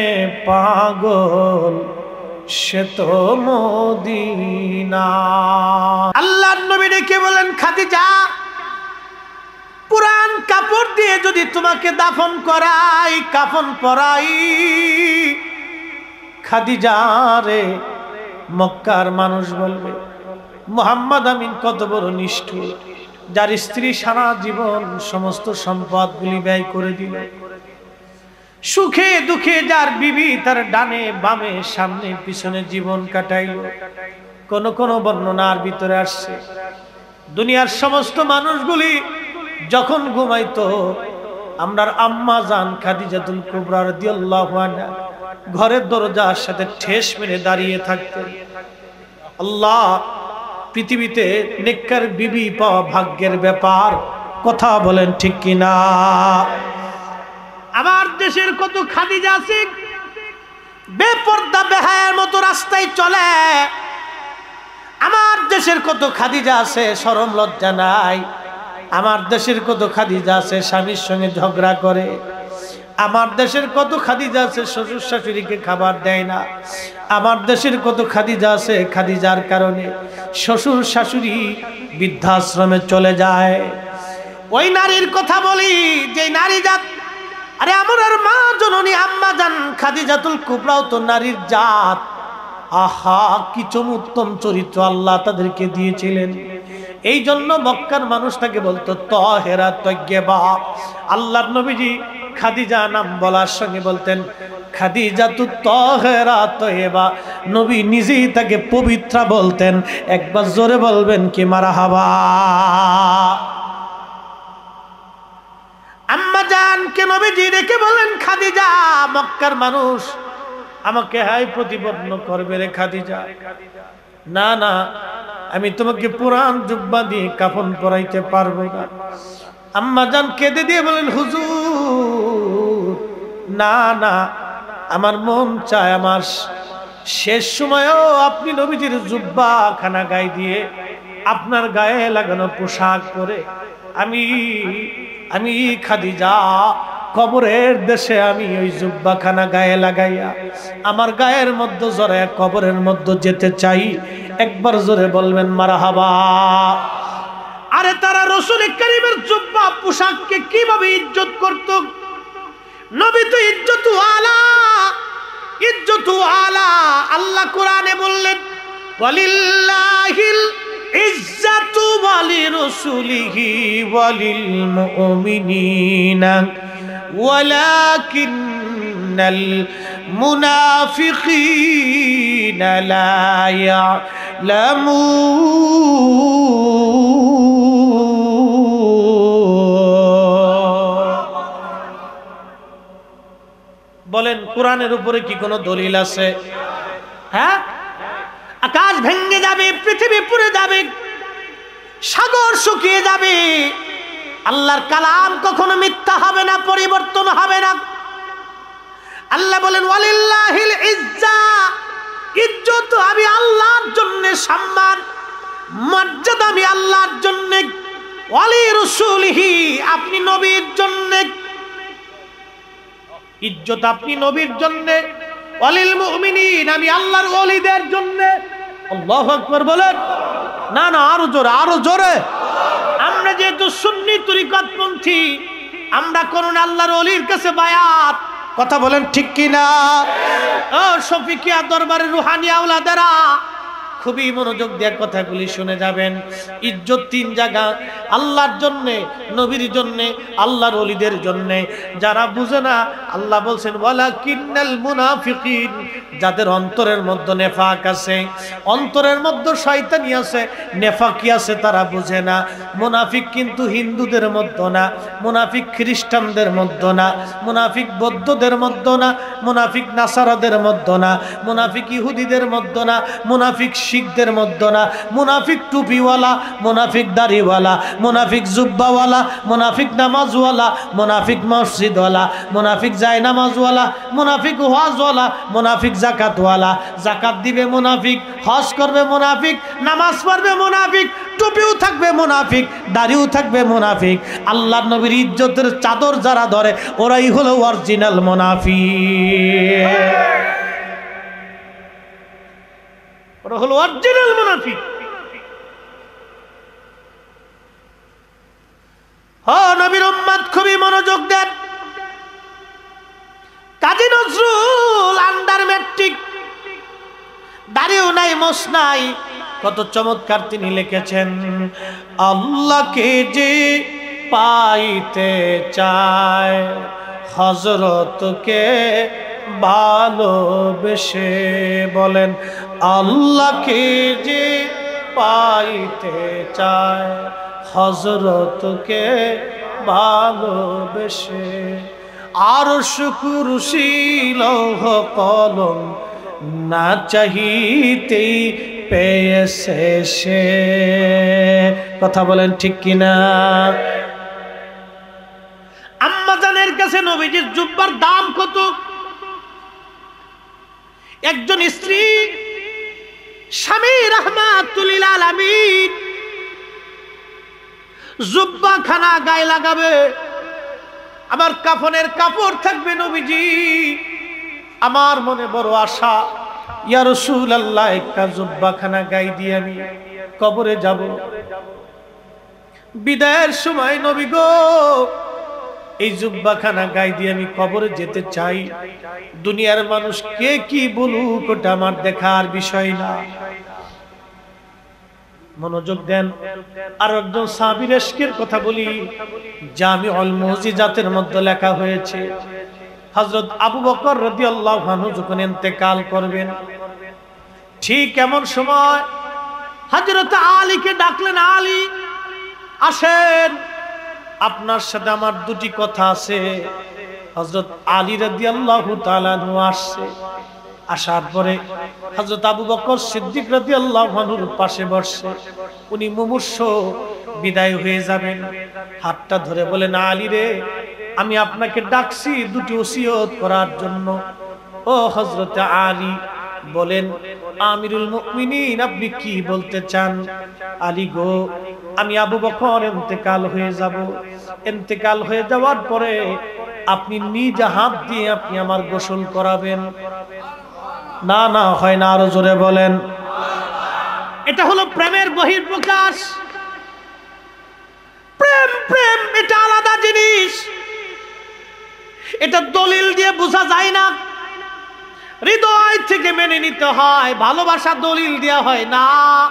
পাগল সে তো মদিনা আল্লাহর নবী ডেকে বলেন খাদিজা পুরান কাপড় দিয়ে যদি তোমাকে দাফন করাই কাফন পরাই খাদিজা রে মক্কার মানুষ বলবে মুহাম্মদ আমিন কত বড় নিষ্ঠুর যার স্ত্রী সারা জীবন সমস্ত সম্পদগুলি ব্যয় করে দিল সুখে দুঃখে যার বিবি তার ডানে বামে সামনে পিছনে জীবন কাটাইল কোন কোন বর্ণনার ভিতরে আসছে দুনিয়ার সমস্ত মানুষগুলি যখন ঘুমাইতো আমরার আম্মা জান খাদিজাতুল কুবরা রাদিয়াল্লাহু আনহা ঘরের দরজার সাথে ঠেস মেরে দাঁড়িয়ে থাকতেন আল্লাহ পৃথিবীতে নেককার বিবি পাওয়া ভাগ্যের ব্যাপার কথা বলেন ঠিক কিনা আমার দেশের কত খাদিজা আছে বেপরদা বেহায়ার মতো রাস্তায় চলে আমার দেশের কত খাদিজা আছে শরম লজ্জা নাই আমার দেশের কত খাদিজা আছে স্বামীর সঙ্গে ঝগড়া করে আমার দেশের কত খাদিজা আছে শ্বশুর শাশুড়িকে খাবার দেয় না আমার দেশের কত খাদিজা আছে খাদিজার কারণে শ্বশুর শাশুড়ি বৃদ্ধাশ্রমে চলে যায় ওই নারীর কথা বলি যে নারী জাত আরে আমার মা জননী আম্মা জান খাদিজাতুল কুবরাও তো নারীর জাত আহা কি চমুত্তম চরিত্র আল্লাহ তাদেরকে দিয়েছিলেন এই জন্য মক্কার মানুষ তাকে বলতো তাহেরা তয়্যিবা আল্লাহর নবীজি খাদিজা নাম বলার সঙ্গে বলতেন খাদিজাতুত তাহেরা তয়্যিবা নবী নিজেই তাকে পবিত্রা বলতেন একবার জোরে বলবেন কি মারহাবা আম্মা জানকে নবীজি ডেকে বলেন খাদিজা মক্কার মানুষ আমাকে হাই প্রতিপন্ন করবে রে খাদিজা না না আমি তোমাকে পুরান জুব্বা দিয়ে কাফন পরাইতে পারবো না আম্মা জান কেঁদে দিয়ে বলেন হুজুর না না আমার মন চায় আমার শেষ সময়েও আপনি নবীজির জুব্বা খানা গায়ে দিয়ে আপনার গায়ে লাগানো পোশাক পরে আমি খাদিজা কবরের দেশে আমি ওই জুব্বাখানা গায়ে লাগাইয়া আমার গায়ের মধ্যে জড়ায় কবরের মধ্যে যেতে চাই একবার জোরে বলবেন মারহাবা আরে তারা রাসূল কারীমের জুব্বা পোশাককে কিভাবে ইজ্জত করত নবী তো ইজ্জতু আলা আল্লাহ কোরআনে বললেন ওয়ালিল্লাহিল ইজ্জাতু ওয়ালিরাসূলিহি ওয়ালিল মুমিনিনা ওয়ালাকিন্নাল মুনাফিকিনা লা ইয়ালামুন বলেন কোরআনের উপরে কি কোনো দলিল আছে হ্যাঁ আকাশ ভেঙে যাবে পৃথিবী পুড়ে যাবে সাগর শুকিয়ে যাবে আল্লাহর কালাম কখনো মিথ্যা হবে না পরিবর্তন হবে না আল্লাহ বলেন ওয়ালিল্লাহিল ইজ্জা ইজ্জত আমি আল্লাহর জন্য সম্মান মর্যাদা আমি আল্লাহর জন্য ওয়ালি রাসূলিহি আপনি নবীর জন্য ইজ্জত আপনি নবীর জন্য ওয়ালিল মুমিনিন আমি আল্লাহর ওলিদের জন্য আল্লাহু আকবার বলেন না না আরো জোরে আমরা যেহেতু সুন্নি তরিকতপন্থী আমরা করুন আল্লাহর ওলির কাছে বায়াত কথা বলেন ঠিক কি না ও শফিকিয়া দরবারের রুহানি আওলাদেরা খুবই মনোযোগ দিয়ে কথাগুলি শুনে যাবেন ইজ্জত তিন জায়গা আল্লাহর জন্য নবীর জন্য আল্লাহর ওলিদের জন্য যারা বুঝে না আল্লাহ বলছেন ওয়ালাকিন্নাল মুনাফিকিন যাদের অন্তরের মধ্যে নেফাক আছে অন্তরের মধ্যে শয়তানি আছে নেফাকি আছে তারা বুঝে না মুনাফিক কিন্তু হিন্দুদের মধ্যে না মুনাফিক খ্রিস্টানদের মধ্যে না মুনাফিক বৌদ্ধদের মধ্যে না মুনাফিক নাসারাদের মধ্যে না, মুনাফিক ইহুদিদের মধ্যে না, মুনাফিক শিখদের মধ্যে না, মুনাফিক টুপিওয়ালা, মুনাফিক দাড়িওয়ালা, মুনাফিক জুব্বাওয়ালা, মুনাফিক নামাজওয়ালা, মুনাফিক মসজিদওয়ালা, মুনাফিক যায় নামাজওয়ালা, মুনাফিক ওয়াজওয়ালা, মুনাফিক জাকাতওয়ালা, জাকাত দিবে মুনাফিক, হজ করবে মুনাফিক, নামাজ পড়বে মুনাফিক, টুপিও থাকবে মুনাফিক, দাড়িও থাকবে মুনাফিক। আল্লাহর নবীর ইজ্জতের চাদর যারা ধরে ওরাই হলো অরিজিনাল মুনাফিক, ওরা হলো অরিজিনাল মুনাফিক। নবীর উম্মত খুবই মনোযোগ দেন। কাজী নজরুল আন্ডার ম্যাট্রিক, দাড়িও নাই, মোশ নাই, কত চমৎকার তিনি লিখেছেন, আল্লাহকে যে পাইতে চায় হযরতকে ভালোবেসে, বলেন আল্লাহকে যে পাইতে চায় হযরতকে ভালোবেসে, আরশ কুরসি লৌহ কলম না চাহিতেই পেয়েছে সে। কথা বলেন ঠিক কিনা? আম্মাজানের কাছে নবীজির জুব্বার দাম কত? একজন স্ত্রী স্বামী রাহমাতুল লিল আলামিন জুব্বা খানা গায়ে লাগাবে, আমার কাফনের কাপড় থাকবে নবীজি। আমার মনে বড় আশা, ইয়া রাসূলুল্লাহ একটা জুব্বা খানা গায়ে দিয়ে আমি কবরে যাব। বিদায়ের সময় নবী গো, এই জুব্বা খানা গায়ে দিয়ে আমি কবরে যেতে চাই। দুনিয়ার মানুষ কে কি বলুক ওটা আমার দেখার বিষয় না। মনোযোগ দেন। আর একজন সাহাবীর ইশকের কথা বলি, জামিউল মুজিজাতের মধ্যে লেখা হয়েছে, হযরত আবু বকর রাদিয়াল্লাহু আনহু যখন ইন্তেকাল করবেন, ঠিক এমন সময় হযরত আলীকে ডাকলেন, আলী আসেন, আপনার সাথে আমার দুটি কথা আছে। হযরত আলী রাদিয়াল্লাহু তাআলা আনহু আসছে। আসার পরে হযরত আবু বকর সিদ্দিক রাদিয়াল্লাহু আনহুর পাশে বসে, উনি মুমূর্ষ, বিদায় হয়ে যাবেন। হাতটা ধরে বলেন, আলী রে, আমি আপনাকে ডাকছি দুটি ওসিয়ত করার জন্য। ও হযরত আলী, বলেন আমিরুল মুমিনিন, আপনি কি বলতে চান? আলী গো, আমি আবু বকর ইন্তেকাল হয়ে যাব। ইন্তেকাল হয়ে যাওয়ার পরে আপনি নিজ হাত দিয়ে আপনি আমার গোসল করাবেন। না না, হয় না, আরো জোরে বলেন। এটা হলো প্রেমের বহিঃপ্রকাশ। প্রেম প্রেম এটা আলাদা জিনিস, এটা দলিল দিয়ে বোঝা যায় না, হৃদয় থেকে মেনে নিতে হয়। ভালোবাসা দলিল দেয়া হয় না,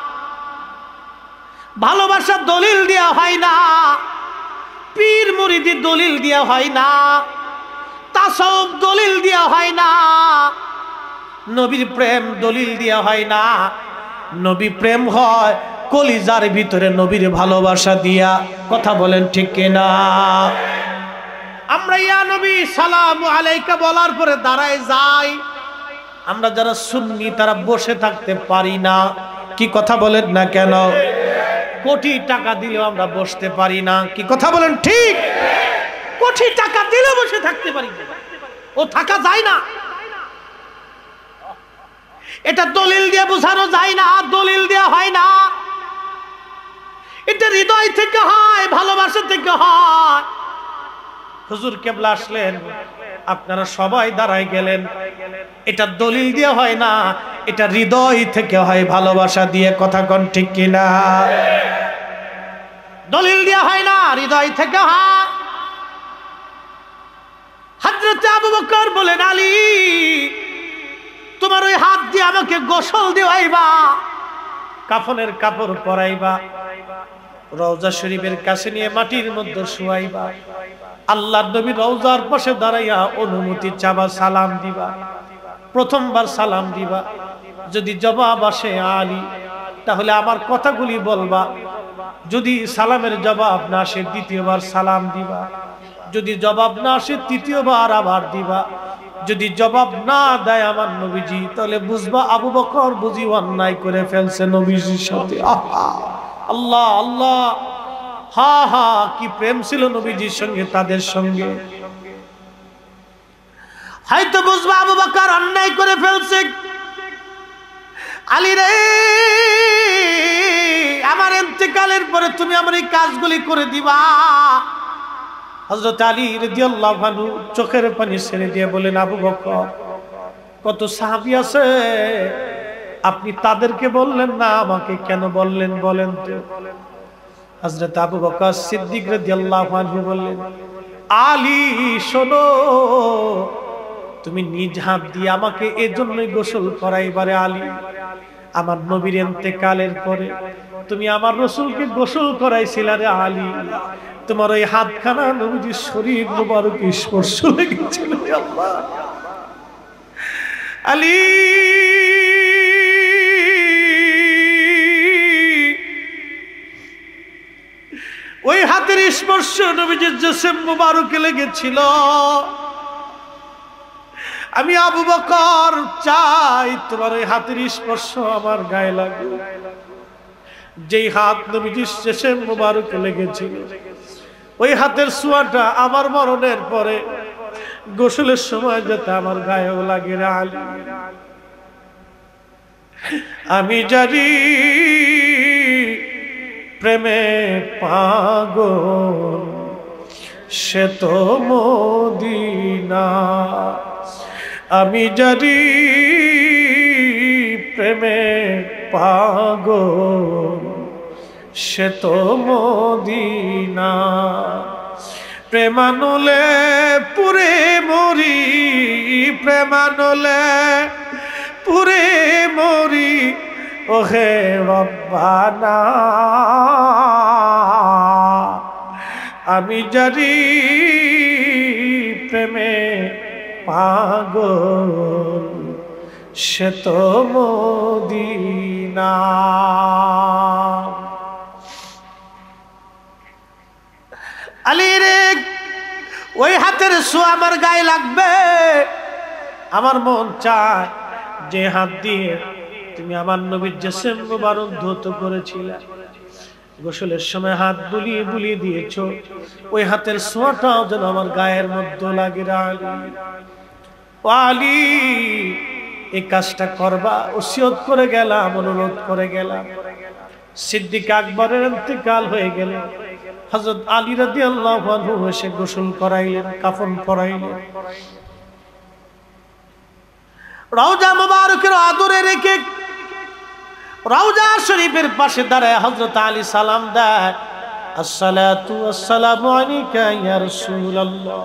ভালোবাসা দলিল দেয়া হয় না, পীর মুরিদি দলিল দেয়া হয় না, তাসাউফ দলিল দেয়া হয় না, নবীর প্রেম দলিল দেয়া হয় না। নবী প্রেম হয় কলিজার ভিতরে নবীর ভালোবাসা দিয়া। কথা বলেন ঠিক কিনা? আমরা ইয়া নবী সালামু আলাইকা বলার পরে দাঁড়ায় যাই। আমরা যারা সুন্নি তারা বসে থাকতে পারি না। কি কথা বলেন না কেন? কোটি টাকা দিলেও আমরা বসতে পারি না। কি কথা বলেন ঠিক? কোটি টাকা দিলে বসে থাকতে পারি না, ও থাকা যায় না। এটা দলিল দিয়ে বোঝানো যায় না, দলিল দেয়া হয় না। এটা হৃদয় থেকে হয়, ভালোবাসা থেকে হয়। হুজুর কেবলা আসলেন, আপনারা সবাই দাঁড়ায় গেলেন, এটা দলিল দিয়ে হয় না, এটা হৃদয় থেকে হয়, ভালোবাসা দিয়ে। কথা কোন ঠিক কিনা? দলিল দিয়ে হয় না, হৃদয় থেকে হয়। হযরত আবু বকর বলেন, আলী তোমার ওই হাত দিয়ে আমাকে গোসল দেওয়াইবা, কাফনের কাপড় পরাইবা, রওজা শরীফের কাছে নিয়ে মাটির মধ্যে শুয়াইবা, আল্লাহর নবী রওজার পাশে দাঁড়াইয়া অনুমতি চাবা, সালাম দিবা। প্রথমবার সালাম দিবা, যদি জবাব আসে আলী তাহলে আমার কথাগুলি বলবা, যদি সালামের জবাব না আসে দ্বিতীয়বার সালাম দিবা, যদি জবাব না আসে তৃতীয়বার আবার দিবা, যদি জবাব না দেয় আমার নবীজি, তাহলে বুঝবা আবু বকর বুঝি অন্যায় করে ফেলছে নবীজির সাথে। আল্লাহ আল্লাহ, হা হা, কি প্রেম ছিল নবীজির সঙ্গে তাদের সঙ্গে। হয়তো বুঝবা আবু বকর অন্যায় করে ফেলছে। আলী রে, আমার ইন্তেকালের পরে তুমি আমার এই কাজগুলি করে দিবা। হযরত আলী রাদিয়াল্লাহু আনহু চোখের পানি ছেড়ে দিয়ে বলেন, আবু বকর, কত সাহাবী আছে, আপনি তাদেরকে বললেন না, আমাকে কেন বললেন বলেন তো? হযরত আবু বকর সিদ্দিক রাদিয়াল্লাহু আনহু বললেন, আলী শোনো, তুমি নিজ হাত দিয়ে আমাকে এজন্যই গোসল করাইবারে আলী। আমার নবীর ইন্তেকালের পরে তুমি আমার রাসূলকে গোসল করাইছিলা রে আলী। তোমার ওই হাতখানা নবীজির শরীর মুবারক স্পর্শ লেগেছিল আল্লাহ। আলী, ওই হাতের স্পর্শ নবীজির জিসম মুবারকে লেগেছিল। আমি আবু বকর চাই তোমার ওই হাতের স্পর্শ আমার গায়ে লাগুক। যেই হাত নবীজির জিসম মুবারকে লেগেছিল, ওই হাতের ছোঁয়াটা আমার মরণের পরে গোসলের সময় যাতে আমার গায়েও লাগে রে আলী। আমি জানি প্রেমে পাগল সে তো মদিনা, আমি জানি প্রেমে পাগল সে তো মদিনা। প্রেমানলে পুরে মরি, প্রেমানলে পুরে মরি, ওহে রব্বানা। আমি জানি প্রেমে পাগল সে তো মদিনা। আলী রে, ওই হাতের ছোঁয়া আমার গায়ে লাগবে। আমার মন চায় যে হাত দিয়ে তুমি আমার নবীর জিসম মুবারক ধৌত করেছিলে, গোসলের সময় হাত বুলিয়ে বুলিয়ে দিয়েছ, ওই হাতের ছোঁয়াটাও যেন আমার গায়ের মধ্যে লাগে। ও আলী, এই কাজটা করবা, ওসিয়ত করে গেলাম, অনুরোধ করে গেলাম। সিদ্দিক আকবরের ইন্তেকাল হয়ে গেল। হযরত আলী রাদিয়াল্লাহু আনহু এসে গোসল করাইলেন, কাফন পরাইলেন। রওজা মুবারকের আদরে রেখে রওজা শরীফের পাশে দাঁড়ায় হযরত আলী সালাম দেয়, আসসালাতু ওয়াসসালামু আলাইকা ইয়া রাসূলুল্লাহ,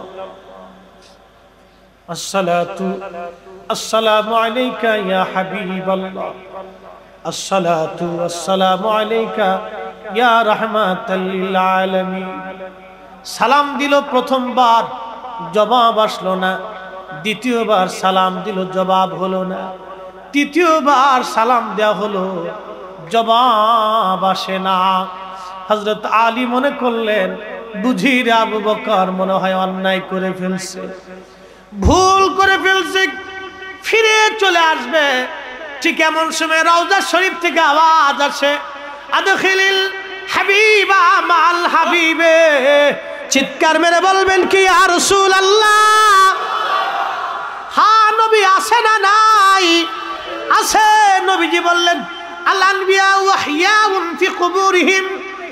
আসসালাতু আসসালামু আলাইকা ইয়া হাবিবাল্লাহ, আসসালাতু ওয়াসসালামু আলাইকা ইয়া রাহমাতাল লিল আলামিন। সালাম দিল প্রথমবার, জবাব আসলো না। দ্বিতীয়বার সালাম দিল, জবাব হলো না। তৃতীয়বার সালাম দেয়া হলো, জবাব আসে না। হযরত আলী মনে করলেন, বুঝি রে আবু বকর মনে হয় অন্যায় করে ফেলছে, ভুল করে ফেলছে, ফিরে চলে আসবে। ঠিক এমন সময় রওজা শরীফ থেকে আওয়াজ আসে, আদখিলিল হাবিবা মাল হাবিবে। চিৎকার মেরে বলবেন কি, ইয়া রাসূলুল্লাহ। হ্যাঁ নবী আছে না নাই? আছে। নবীজি বললেন, আল আনবিয়া ওয়া হিয়াউন ফি কুবুরিহিম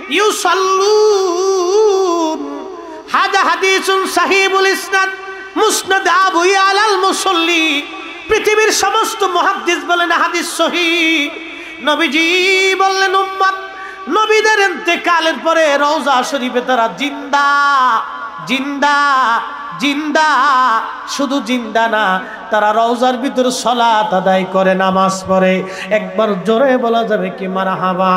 ইউসাল্লুন। হাদা হাদিসুন সাহিহুল ইসনাদ মুসনাদ আবু ইয়ালা আল মুসাল্লি। পৃথিবীর সমস্ত মুহাদ্দিস বলেন হাদিস সহিহ। নবীজি বললেন, উম্মত নবীদের ইন্তেকালের পরে রওজা শরীফে তারা জিন্দা জিন্দা জিন্দা, শুধু জিন্দা না, তারা রওজার ভিতরে সালাত আদায় করে, নামাজ পড়ে। একবার জোরে বলা যাবে কি মারহাবা?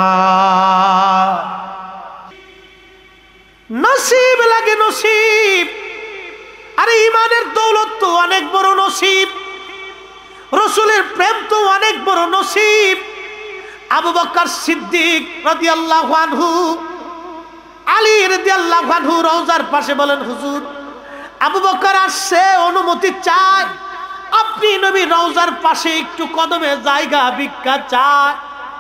নসিব লাগে, নসিব। আরে ইমানের দৌলত তো অনেক বড় নসিব, রাসূলের প্রেম তো অনেক বড় নসিব। আবু বকর সিদ্দিক রাদিয়াল্লাহু আনহু, আলী রাদিয়াল্লাহু আনহু রওজার পাশে বলেন, হুজুর আবু বকর আসছে, অনুমতি চায়। নবী রওজার পাশে একটু কদমে জায়গা ভিক্ষা চায়।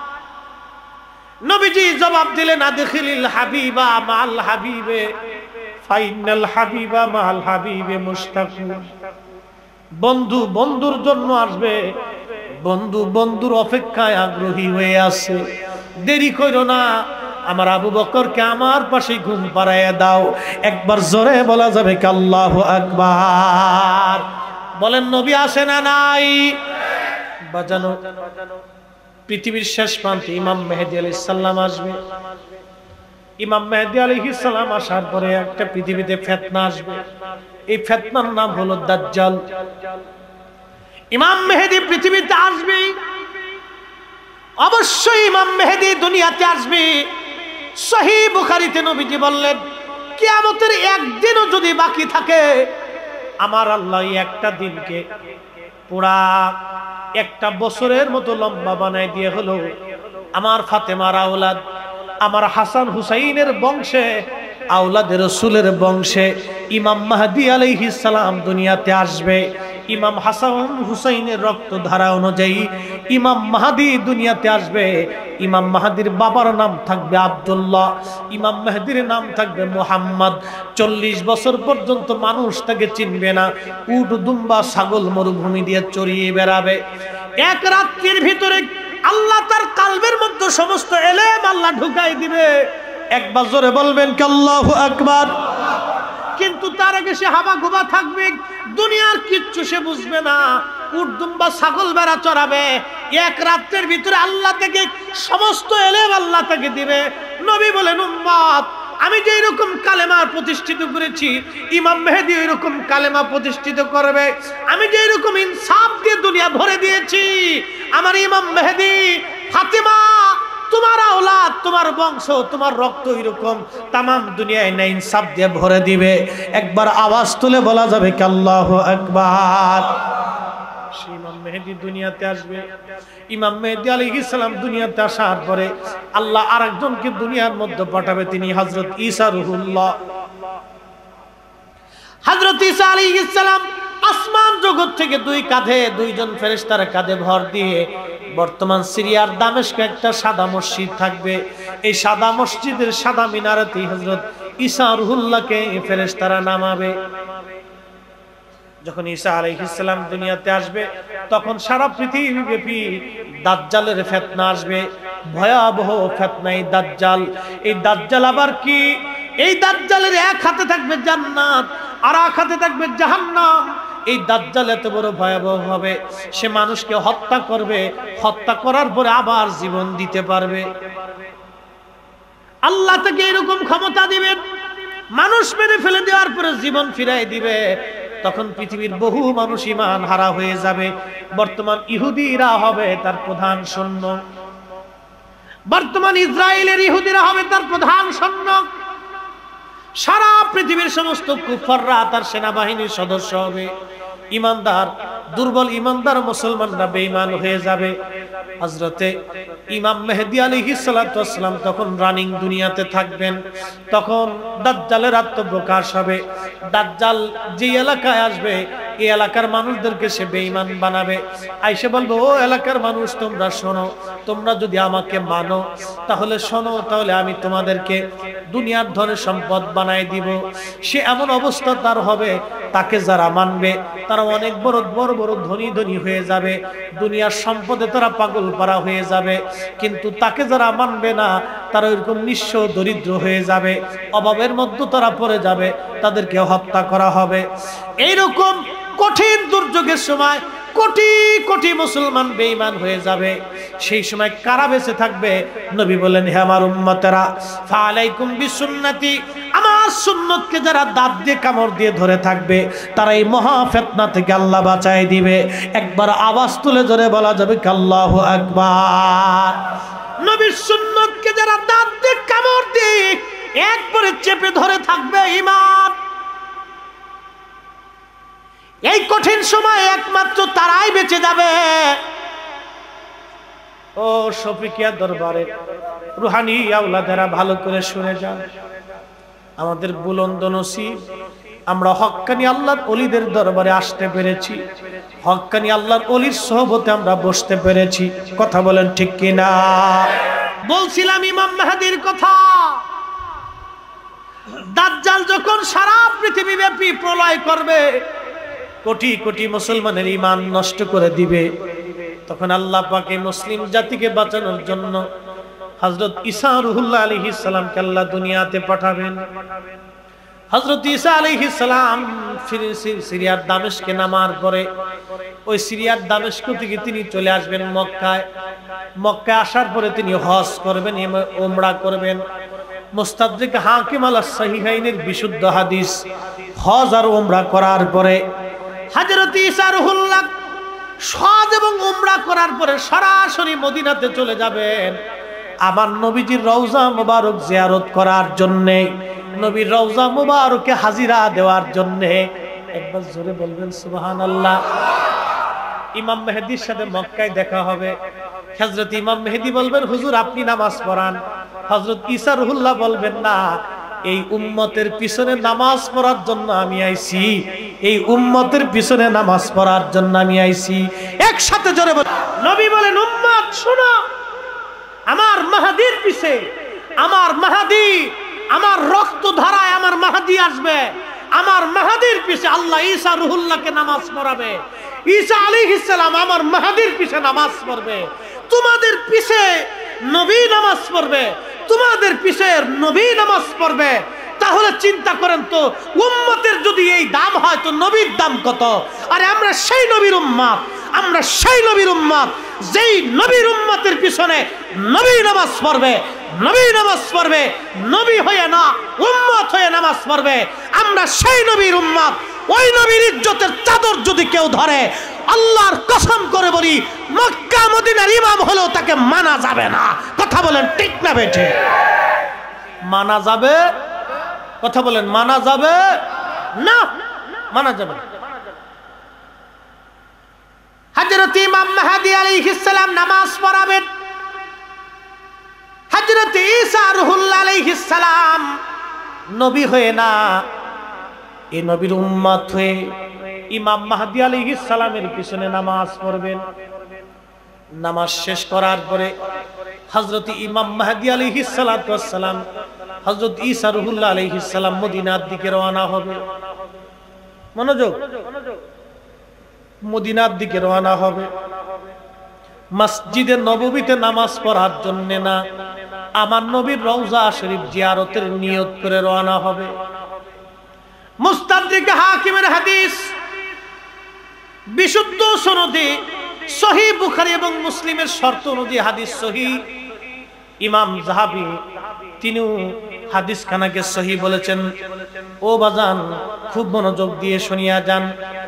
নবীজি জবাব দিলেন আদখিলিল হাবিবা মাল হাবিবে ফাইনাল হাবিবা মাল হাবিবে মুশতাকুন। বন্ধু বন্ধুর জন্য আসবে, বন্ধু বন্ধুর অপেক্ষায় আগ্রহী হয়ে আছে, দেরি করো না। আমার আবু বকরকে আমার পাশে ঘুম পাড়াইয়া দাও। একবার জোরে বলা যাবে কি আল্লাহু আকবার? বলেন নবী আসে না নাই? বাজানো পৃথিবীর শেষ প্রান্তে ইমাম মেহেদী আলাইহিস সালাম আসবে। ইমাম মেহেদী আলাইহিস সালাম আসার পরে একটা পৃথিবীতে ফিতনা আসবে। এই ফিতনার নাম হলো দাজ্জাল। ইমাম মেহেদী পৃথিবীতে আসবে, অবশ্যই ইমাম মেহেদী দুনিয়াতে আসবে। সহিহ বুখারীতে নবীজি বললেন, কিয়ামতের একদিনও যদি বাকি থাকে, আমার আল্লাহ একটা দিনকে পুরা একটা বছরের মতো লম্বা বানায় দিয়ে হলো আমার ফাতেমার আওলাদ, আমার হাসান হুসাইনের বংশে, আওলাদে রাসূলের বংশে ইমাম মাহদী আলাইহিস সালাম দুনিয়াতে আসবে। ইমাম হাসান হুসাইনের রক্তধারা অনুযায়ী ইমাম মাহদী দুনিয়াতে আসবে। ইমাম মাহদীর বাবার নাম থাকবে আব্দুল্লাহ, ইমাম মেহেদীর নাম থাকবে মুহাম্মদ। 40 বছর পর্যন্ত মানুষ তাকে চিনবে না। উট দুম্বা ছাগল মরুভূমি দিয়ে চড়িয়ে বেড়াবে। এক রাত্রির ভিতরে আল্লাহ তার কলবের মধ্যে সমস্ত ইলম আল্লাহ ঢুকাই দিবে। একবার জোরে বলবেন কি আল্লাহু আকবার? কিন্তু তার আগে সে হাবা গোবা থাকবে, দুনিয়ার কিচ্ছু সে বুঝবে না। উট দুম্বা ছাগল বেড়া চড়াবে। এক রাত্রের ভিতরে আল্লাহ থেকে সমস্ত ইলম আল্লাহ তাকে দিবে। নবী বলেন, উম্মত, আমি যে এরকম কালেমা প্রতিষ্ঠিত করেছি, ইমাম মেহেদী এরকম কালেমা প্রতিষ্ঠিত করবে। আমি যে এরকম ইনসাফ দিয়ে দুনিয়া ভরে দিয়েছি, আমার ইমাম মেহেদী, ফাতেমা, তোমার আওলাদ, তোমার বংশ, তোমার রক্ত এরকম তামাম দুনিয়ায় না ইনসাফ দিয়ে ভরে দিবে। একবার আওয়াজ তুলে বলা যাবে কি আল্লাহু আকবার? ইমাম মেহেদী দুনিয়াতে আসবে। ইমাম মেহেদী আলাইহিস সালাম দুনিয়াতে আসার পরে আল্লাহ আরেকজনকে দুনিয়ার মধ্যে পাঠাবে, তিনি হযরত ঈসা রূহুল্লাহ। হযরত ঈসা আলাইহিস সালাম আসমান জগৎ থেকে দুই কাঁধে দুইজন ফেরেশতার কাঁধে ভর দিয়ে বর্তমান সিরিয়ার দামেস্কে একটা সাদা মসজিদ থাকবে। এই সাদা মসজিদের সাদা মিনারেতে হযরত ঈসা রূহুল্লাহকে ফেরেশতারা নামাবে। যখন ঈসা আলাইহিস সালাম দুনিয়াতে আসবে, তখন সারা পৃথিবীব্যাপী দাজ্জালের ফিতনা আসবে। ভয়াবহ ফিতনা এই দাজ্জাল। এই দাজ্জাল আবার কি? এই দাজ্জালের এক হাতে থাকবে জান্নাত, আর এক হাতে থাকবে জাহান্নাম। এই দাজ্জাল এত বড় ভয়াবহ হবে, সে মানুষকে হত্যা করবে, হত্যা করার পরে আবার জীবন দিতে পারবে। আল্লাহ তাকে এরকম ক্ষমতা দিবেন, মানুষ মেরে ফেলে দেওয়ার পরে জীবন ফিরাই দিবে। তখন পৃথিবীর বহু মানুষ ঈমান হারা হয়ে যাবে। বর্তমান ইহুদিরা হবে তার প্রধান সৈন্য, বর্তমান ইসরায়েলের ইহুদিরা হবে তার প্রধান সৈন্য। সারা পৃথিবীর সমস্ত কুফাররা তার সেনাবাহিনীর সদস্য হবে। ঈমানদার, দুর্বল ঈমানদার মুসলমানরা বেঈমান হয়ে যাবে। হযরতে ইমাম মেহেদী আলাইহিস সালাতু ওয়াস সালাম তখন রানিং দুনিয়াতে থাকবেন। তখন দাজ্জালের আত্মপ্রকাশ হবে। দাজ্জাল যে এলাকায় আসবে, এই এলাকার মানুষদেরকে সে বেঈমান বানাবে। আইসে বলবো, ও এলাকার মানুষ, তোমরা শোনো, তোমরা যদি আমাকে মানো তাহলে শোনো, তাহলে আমি তোমাদেরকে দুনিয়ার ধনে সম্পদ বানাই দিব। সে এমন অবস্থা তার হবে, তাকে যারা মানবে তারা অনেক বড় বড় বড় ধনী ধনী হয়ে যাবে, দুনিয়ার সম্পদে তারা পাগল পারা হয়ে যাবে। কিন্তু তাকে যারা মানবে না, তারা ওইরকম নিঃস্ব দরিদ্র হয়ে যাবে, অভাবের মধ্যে তারা পড়ে যাবে, তাদেরকে হত্যা করা হবে। এইরকম কঠিন দুর্যোগের সময় কোটি কোটি মুসলমান বেঈমান হয়ে যাবে। সেই সময় কারা বেঁচে থাকবে? নবী বলেন, হে আমার উম্মতেরা, ফালাইকুম বিসুন্নতি, আমার সুন্নতকে যারা দাঁত দিয়ে কামড় দিয়ে ধরে থাকবে, তারা এই মহা ফিতনা থেকে আল্লাহ বাঁচায় দিবে। একবার আওয়াজ তুলে জোরে বলা যাবে আল্লাহু আকবার। নবীর সুন্নতকে যারা দাঁত দিয়ে কামড় দিয়ে একবারে চেপে ধরে থাকবে ঈমান, এই কঠিন সময় একমাত্র তারাই বেঁচে যাবে। ও শফিকিয়া দরবারে রুহানি আওলাদেরা, ভালো করে শুনে যান। আমাদের বুলন্দ নসিব আমরা হক্কানি আল্লাহর ওলিদের দরবারে আসতে পেরেছি, হক্কানি আল্লাহর ওলির সোহবতে আমরা বসতে পেরেছি। কথা বলেন ঠিক কিনা? বলছিলাম ইমাম মেহেদীর কথা। দাজ্জাল যখন সারা পৃথিবী ব্যাপী প্রলয় করবে, কোটি কোটি মুসলমানের ঈমান নষ্ট করে দিবে, তখন আল্লাহ পাক এই মুসলিম জাতিকে বাঁচানোর জন্য হযরত ঈসা রূহুল্লাহ আলাইহিস সালামকে আল্লাহ দুনিয়াতে পাঠাবেন। হযরত ঈসা আলাইহিস সালাম সিরিয়ার দামেস্কে নামার পরে ওই সিরিয়ার দামেস্ক থেকে তিনি চলে আসবেন মক্কায়। মক্কায় আসার পরে তিনি হজ করবেন, উমরা করবেন। মুস্তাদরিক হাকিম আলাস সহিহাইনের বিশুদ্ধ হাদিস, হজ আর উমরা করার পরে হযরত ঈসা রূহুল্লাহ হজ এবং উমরা করার পরে সরাসরি মদিনাতে চলে যাবেন আমার নবীজির রওজা মুবারক জিয়ারত করার জন্য, নবীর রওজা মুবারকে হাজিরা দেওয়ার জন্য। একবার জোরে বলবেন সুবহানাল্লাহ। ইমাম মেহেদীর সাথে মক্কায় দেখা হবে। হযরত ইমাম মেহেদী বলবেন, হুজুর আপনি নামাজ পড়ান। হযরত ঈসা রূহুল্লাহ বলবেন, না, এই উম্মতের পিছনে নামাজ পড়ার জন্য আমি আইছি, এই উম্মতের পিছনে নামাজ পড়ার জন্য আমি আইছি। একসাথে জোরে বলেন। নবী বলেন, উম্মত শোনো, আমার মাহদীর পিছে, আমার মাহদী, আমার রক্ত ধারায় আমার মাহদী আসবে, আমার মাহদীর পিছে আল্লাহ ঈসা রূহুল্লাহকে নামাজ পড়াবে। ঈসা আলাইহিস সালাম আমার মাহদীর পিছে নামাজ পড়বে। তোমাদের পিছে নবী নামাজ পড়বে, তোমাদের পিছে নবী নামাজ পড়বে। তাহলে চিন্তা করেন তো, উম্মতের যদি এই দাম হয় তো নবীর দাম কত? আরে আমরা সেই নবীর উম্মত, আমরা সেই নবীর উম্মত যেই নবীর উম্মতের পিছনে নবী নামাজ পড়বে, নবী নামাজ পড়বে, নবী হয়ে না উম্মত হয়ে নামাজ পড়বে। আমরা সেই নবীর উম্মত। ওই নবীর ইজ্জতের চাদর যদি কেউ ধরে, আল্লাহর কসম করে বলি, মক্কা মদিনার ইমাম হলেও তাকে মানা যাবে না। কথা বলেন ঠিক না বেঠে? মানা যাবে? কথা বলেন, মানা যাবে না? মানা যাবে না। হযরত ইমাম মাহদী আলাইহিস সালাম নামাজ পড়াবেন। হযরত ঈসা রূহুল্লাহ আলাইহিস সালাম নবী হয়ে না, এই নবীর উম্মত হয়ে ইমাম মাহদী আলাইহিস সালামের পিছনে নামাজ পড়বেন। নামাজ শেষ করার পরে হযরত ইমাম মাহদী আলাইহিস সালাতু ওয়াস সালাম, হযরত ঈসা রূহুল্লাহ আলাইহিস সালাম মদিনার দিকে রওনা হবে। মনোযোগ, মদিনার দিকে রওনা হবে। মসজিদে নববীতে নামাজ পড়ার জন্য না, আমার নবীর রওজা শরীফ জিয়ারতের নিয়ত করে রওনা হবে। মুস্তাদরিক হাকিমের হাদিস, বিশুদ্ধ সনদে সহিহ বুখারী এবং মুসলিমের শর্ত অনুযায়ী হাদিস সহিহ। ইমাম যাহাবী তিনিও হাদিস খানাকে সহিহ বলেছেন। ও বাজান, খুব মনোযোগ দিয়ে শুনিয়া যান।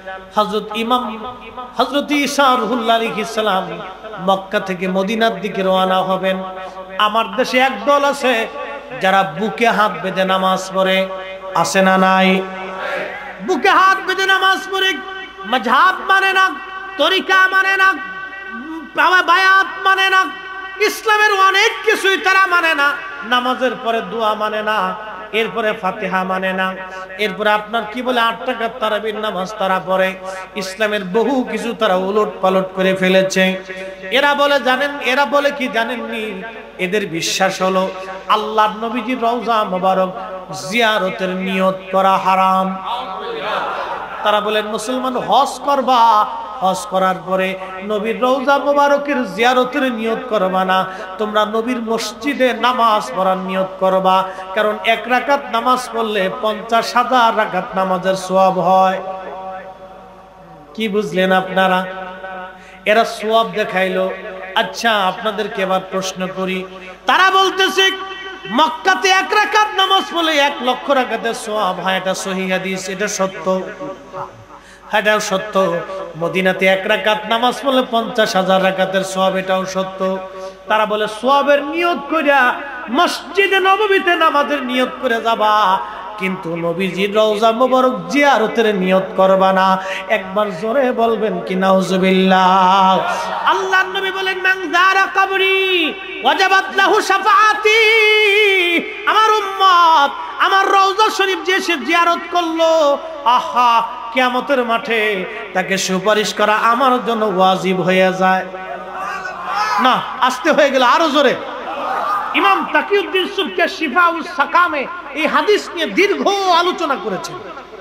হযরত ঈসা রূহুল্লাহ আলাইহিস সালাম মক্কা থেকে মদিনার দিকে রওনা হবেন। আমার দেশে একদল আছে যারা বুকে হাত বেঁধে নামাজ পড়ে, আছে না নাই? বুকে হাত বেঁধে নামাজ পড়ে, মাযহাব মানে না, তরিকা মানে না, বায়াত মানে না, ইসলামের অনেক কিছুই তারা মানে না। নামাজের পরে দোয়া মানে না, এরপরে ফাতিহা মানে না, এরপরে আপনার কি বলে 8 রাকাত তারাবির নামাজ তারা পড়ে। ইসলামের বহু কিছু তারা উলট পালট করে ফেলেছে। এরা বলে জানেন, এরা বলে কি জানেননি? এদের বিশ্বাস হলো আল্লাহর নবীজির রওজা মোবারক জিয়ারতের নিয়ত করা হারাম। তারা বলেন মুসলমান হজ করবা, হজ করার পরে নবীর রওজা মোবারকের জিয়ারতের নিয়ত করবা না, তোমরা নবীর মসজিদে নামাজ পড়ার নিয়ত করবা। কারণ 1 রাকাত নামাজ পড়লে 50,000 রাকাত নামাজের সওয়াব হয়। কি বুঝলেন আপনারা? এরা সওয়াব দেখাইলো। আচ্ছা, আপনাদেরকে এবার প্রশ্ন করি, তারা বলতেছে মক্কাতে 1 রাকাত নামাজ পড়লে 1 লক্ষ রাকাতের সওয়াব হয়। এটা সহিহ হাদিস, এটা সত্য, এটাও সত্য। মদিনাতে 1 রাকাত নামাজ পড়লে 50,000 রাকাতের সওয়াব, এটাও সত্য। তারা বলে সওয়াবের নিয়ত কইরা মসজিদে নববীতে নামাজের নিয়ত করে যাবা, কিন্তু নবীজির রওজা মুবারক জিয়ারতের নিয়ত করবা না। একবার জোরে বলবেন কি নাউজুবিল্লাহ। আল্লাহর নবী বলেন মান যারা কবরি ওয়াজাবাত লাহু শাফাআতি, আমার উম্মত আমার রওজা শরীফ যে সে জিয়ারত করলো, আহা কিয়ামতের মাঠে তাকে সুপারিশ করা আমার জন্য ওয়াজিব হয়ে যায়। না আসতে হয়ে গেল আরো জোরে। ইমাম তাকিউদ্দিন সুবকি শিফাউস সাকামে এই হাদিস নিয়ে দীর্ঘ আলোচনা করেছেন,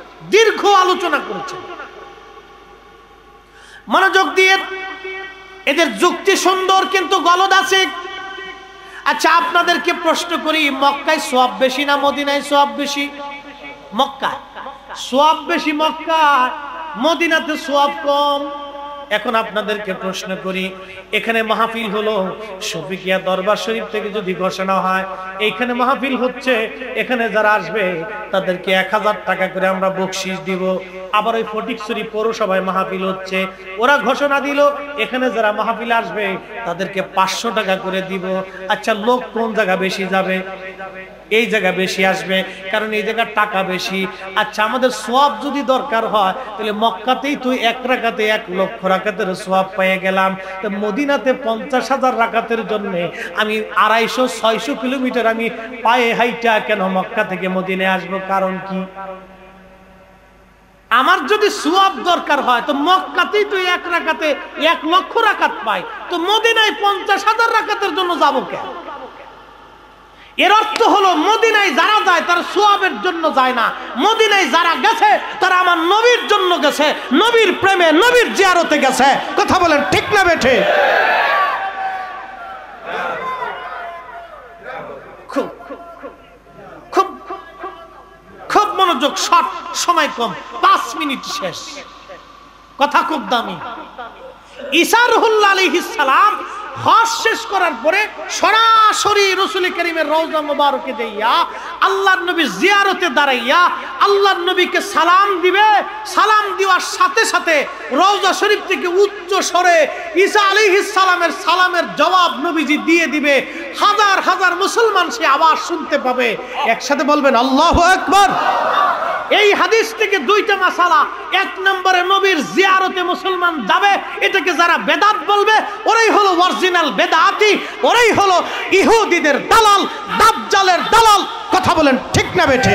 মনোযোগ দিয়ে। এদের যুক্তি সুন্দর কিন্তু গলদ আছে। আচ্ছা আপনাদেরকে প্রশ্ন করি, মক্কায় সওয়াব বেশি না মদিনায় সওয়াব বেশি? মক্কায় সওয়াব বেশি, মক্কায়, মদিনাতে সওয়াব কম। এখন আপনাদেরকে প্রশ্ন করি, এখানে মাহফিল হলো, শফিকিয়া দরবার শরীফ থেকে যদি ঘোষণা হয় এইখানে মাহফিল হচ্ছে, এখানে যারা আসবে তাদেরকে 1000 টাকা করে আমরা বকশিশ দিব। আবার ওই ফটিকছড়ি পৌরসভায় মাহফিল হচ্ছে, ওরা ঘোষণা দিল এখানে যারা মাহফিল আসবে তাদেরকে 500 টাকা করে দিব। আচ্ছা লোক কোন জায়গা বেশি যাবে? এই জায়গা বেশি আসবে, কারণ এই জায়গার টাকা বেশি। আচ্ছা আমাদের সওয়াব যদি দরকার হয় তাহলে মক্কাতেই তুই 1 রাকাতে 1 লক্ষ রাকাতের সওয়াব পেয়ে গেলাম, তো মদিনাতে 50,000 রাকাতের জন্য আমি 250-600 কিলোমিটার আমি পায়ে হাইটা কেন মক্কা থেকে মদিনায় আসবো? কারণ কি? আমার যদি সওয়াব দরকার হয় তো মক্কাতেই তুই 1 রাকাতে 1 লক্ষ রাকাত পাই, তো মদিনায় 50,000 রাকাতের জন্য যাবো কেন? এর অর্থ হলো মদিনায় যারা যায় তারা সওয়াবের জন্য যায় না, মদিনায় যারা গেছে তারা আমার নবীর জন্য গেছে, নবীর প্রেমে নবীর জিয়ারতে গেছে। কথা বলেন ঠিক না বেঠে? খুব খুব খুব মনোযোগ, শর্ট সময় কম, 5 মিনিট শেষ, কথা খুব দামি। ঈসা রুহুল্লাহ আলাইহিস সালাম হজ শেষ করার পরে সরাসরি রাসূল কারীমের রওজা মুবারকে যাইয়া আল্লাহর নবী জিয়ারতে দাঁড়াইয়া আল্লাহর নবীকে সালাম দিবে। সালাম দেওয়ার সাথে সাথে রওজা শরীফ থেকে উচ্চ স্বরে ঈসা আলাইহিস সালামের সালামের জবাব নবীজি দিয়ে দিবে। হাজার হাজার মুসলমান সে আওয়াজ শুনতে পাবে। একসাথে বলবেন আল্লাহু আকবার। এই হাদিস থেকে 2টা মাসালা। 1 নম্বরে নবীর জিয়ারতে মুসলমান যাবে, এটাকে যারা বেদাত বলবে ওরাই হলো অরিজিনাল বেদাতি, ওরাই হলো ইহুদিদের দালাল, দাজ্জালের দালাল। কথা বলেন ঠিক না বেঠে?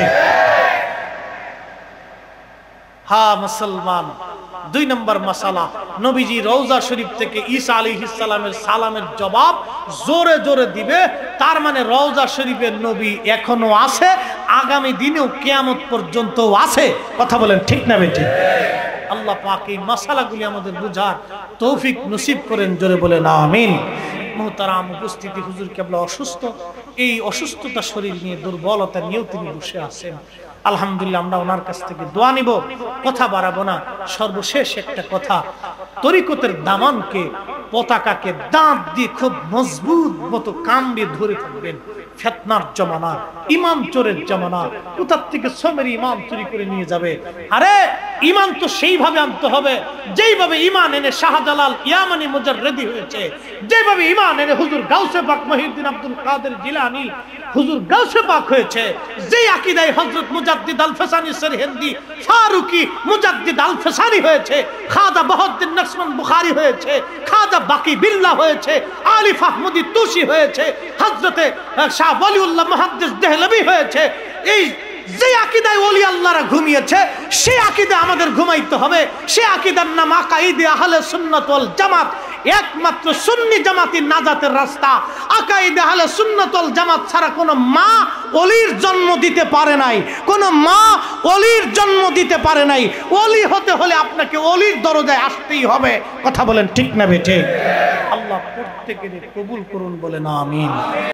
হ্যাঁ মুসলমান। 2 নম্বর মাসালা, নবীজি রওজা শরীফ থেকে ঈসা আলাইহিস সালামের সালামের জবাব জোরে জোরে দিবে। তার মানে রওজা শরীফের নবী এখনো আছে, আগামী দিনেও কিয়ামত পর্যন্ত আছে। কথা বলেন ঠিক না বেঠে? আল্লাহ পাক এই মাসালাগুলি আমাদের বুঝার তৌফিক নসিব করেন, জোরে বলেন আমিন। মুহতারাম উপস্থিতি, হুজুর কেবলা অসুস্থ, এই অসুস্থতা শরীর নিয়ে দুর্বলতা নিয়েও তিনি বসে আছেন। আলহামদুলিল্লাহ আমরা ওনার কাছ থেকে দোয়া নিব, কথা বাড়াবো না। সর্বশেষ একটা কথা, তরিকতের দামানকে, পতাকাকে দাঁত দিয়ে খুব মজবুত মতো কামড়ে ধরে থাকবেন। ফিতনার জমানা, ইমান চোরের জমানা, কোথা থেকে সমের ইমান চুরি করে নিয়ে যাবে। আরে ইমান তো সেইভাবে আনতে হবে যেইভাবে ইমান এনে শাহজালাল ইয়ামানি মুজাররিদি হয়েছে, যেভাবে ইমান এনে হুজুর গাউসে পাক মহিউদ্দিন আব্দুল কাদের জিলানী হুজুর গাউসে পাক হয়েছে, যে আকীদায় হযরত মুজাদ্দিদ আল ফসানি সরহিন্দি ফারুকি মুজাদ্দিদ আল ফসানি হয়েছে, খাজা বাহাউদ্দিন নকশবন্দ বুখারী হয়েছে, খাজা বাকি বিল্লাহ হয়েছে, আলিফ আহমদি তুসি হয়েছে, হযরতে শাহ ওয়ালিউল্লাহ মুহাদ্দিস দেহলভী হয়েছে। এই যে আকীদায় ওলি আল্লাহরা ঘুমিয়েছে সেই আকীদা আমাদের ঘুমাইতে হবে। সে আকীদার নাম আকাইদে আহলে সুন্নাত ওয়াল জামাত। একমাত্র সুন্নি জামাতি নাজাতের রাস্তা। আকাইদে আহলে সুন্নাত ওয়াল জামাত ছাড়া কোনো মা ওলির জন্ম দিতে পারে নাই, কোনো মা ওলির জন্ম দিতে পারে নাই। ওলি হতে হলে আপনাকে ওলির দরজায় আসতেই হবে। কথা বলেন ঠিক না বেঠে? আল্লাহ প্রত্যেকের কবুল করুন, বলেন আমিন।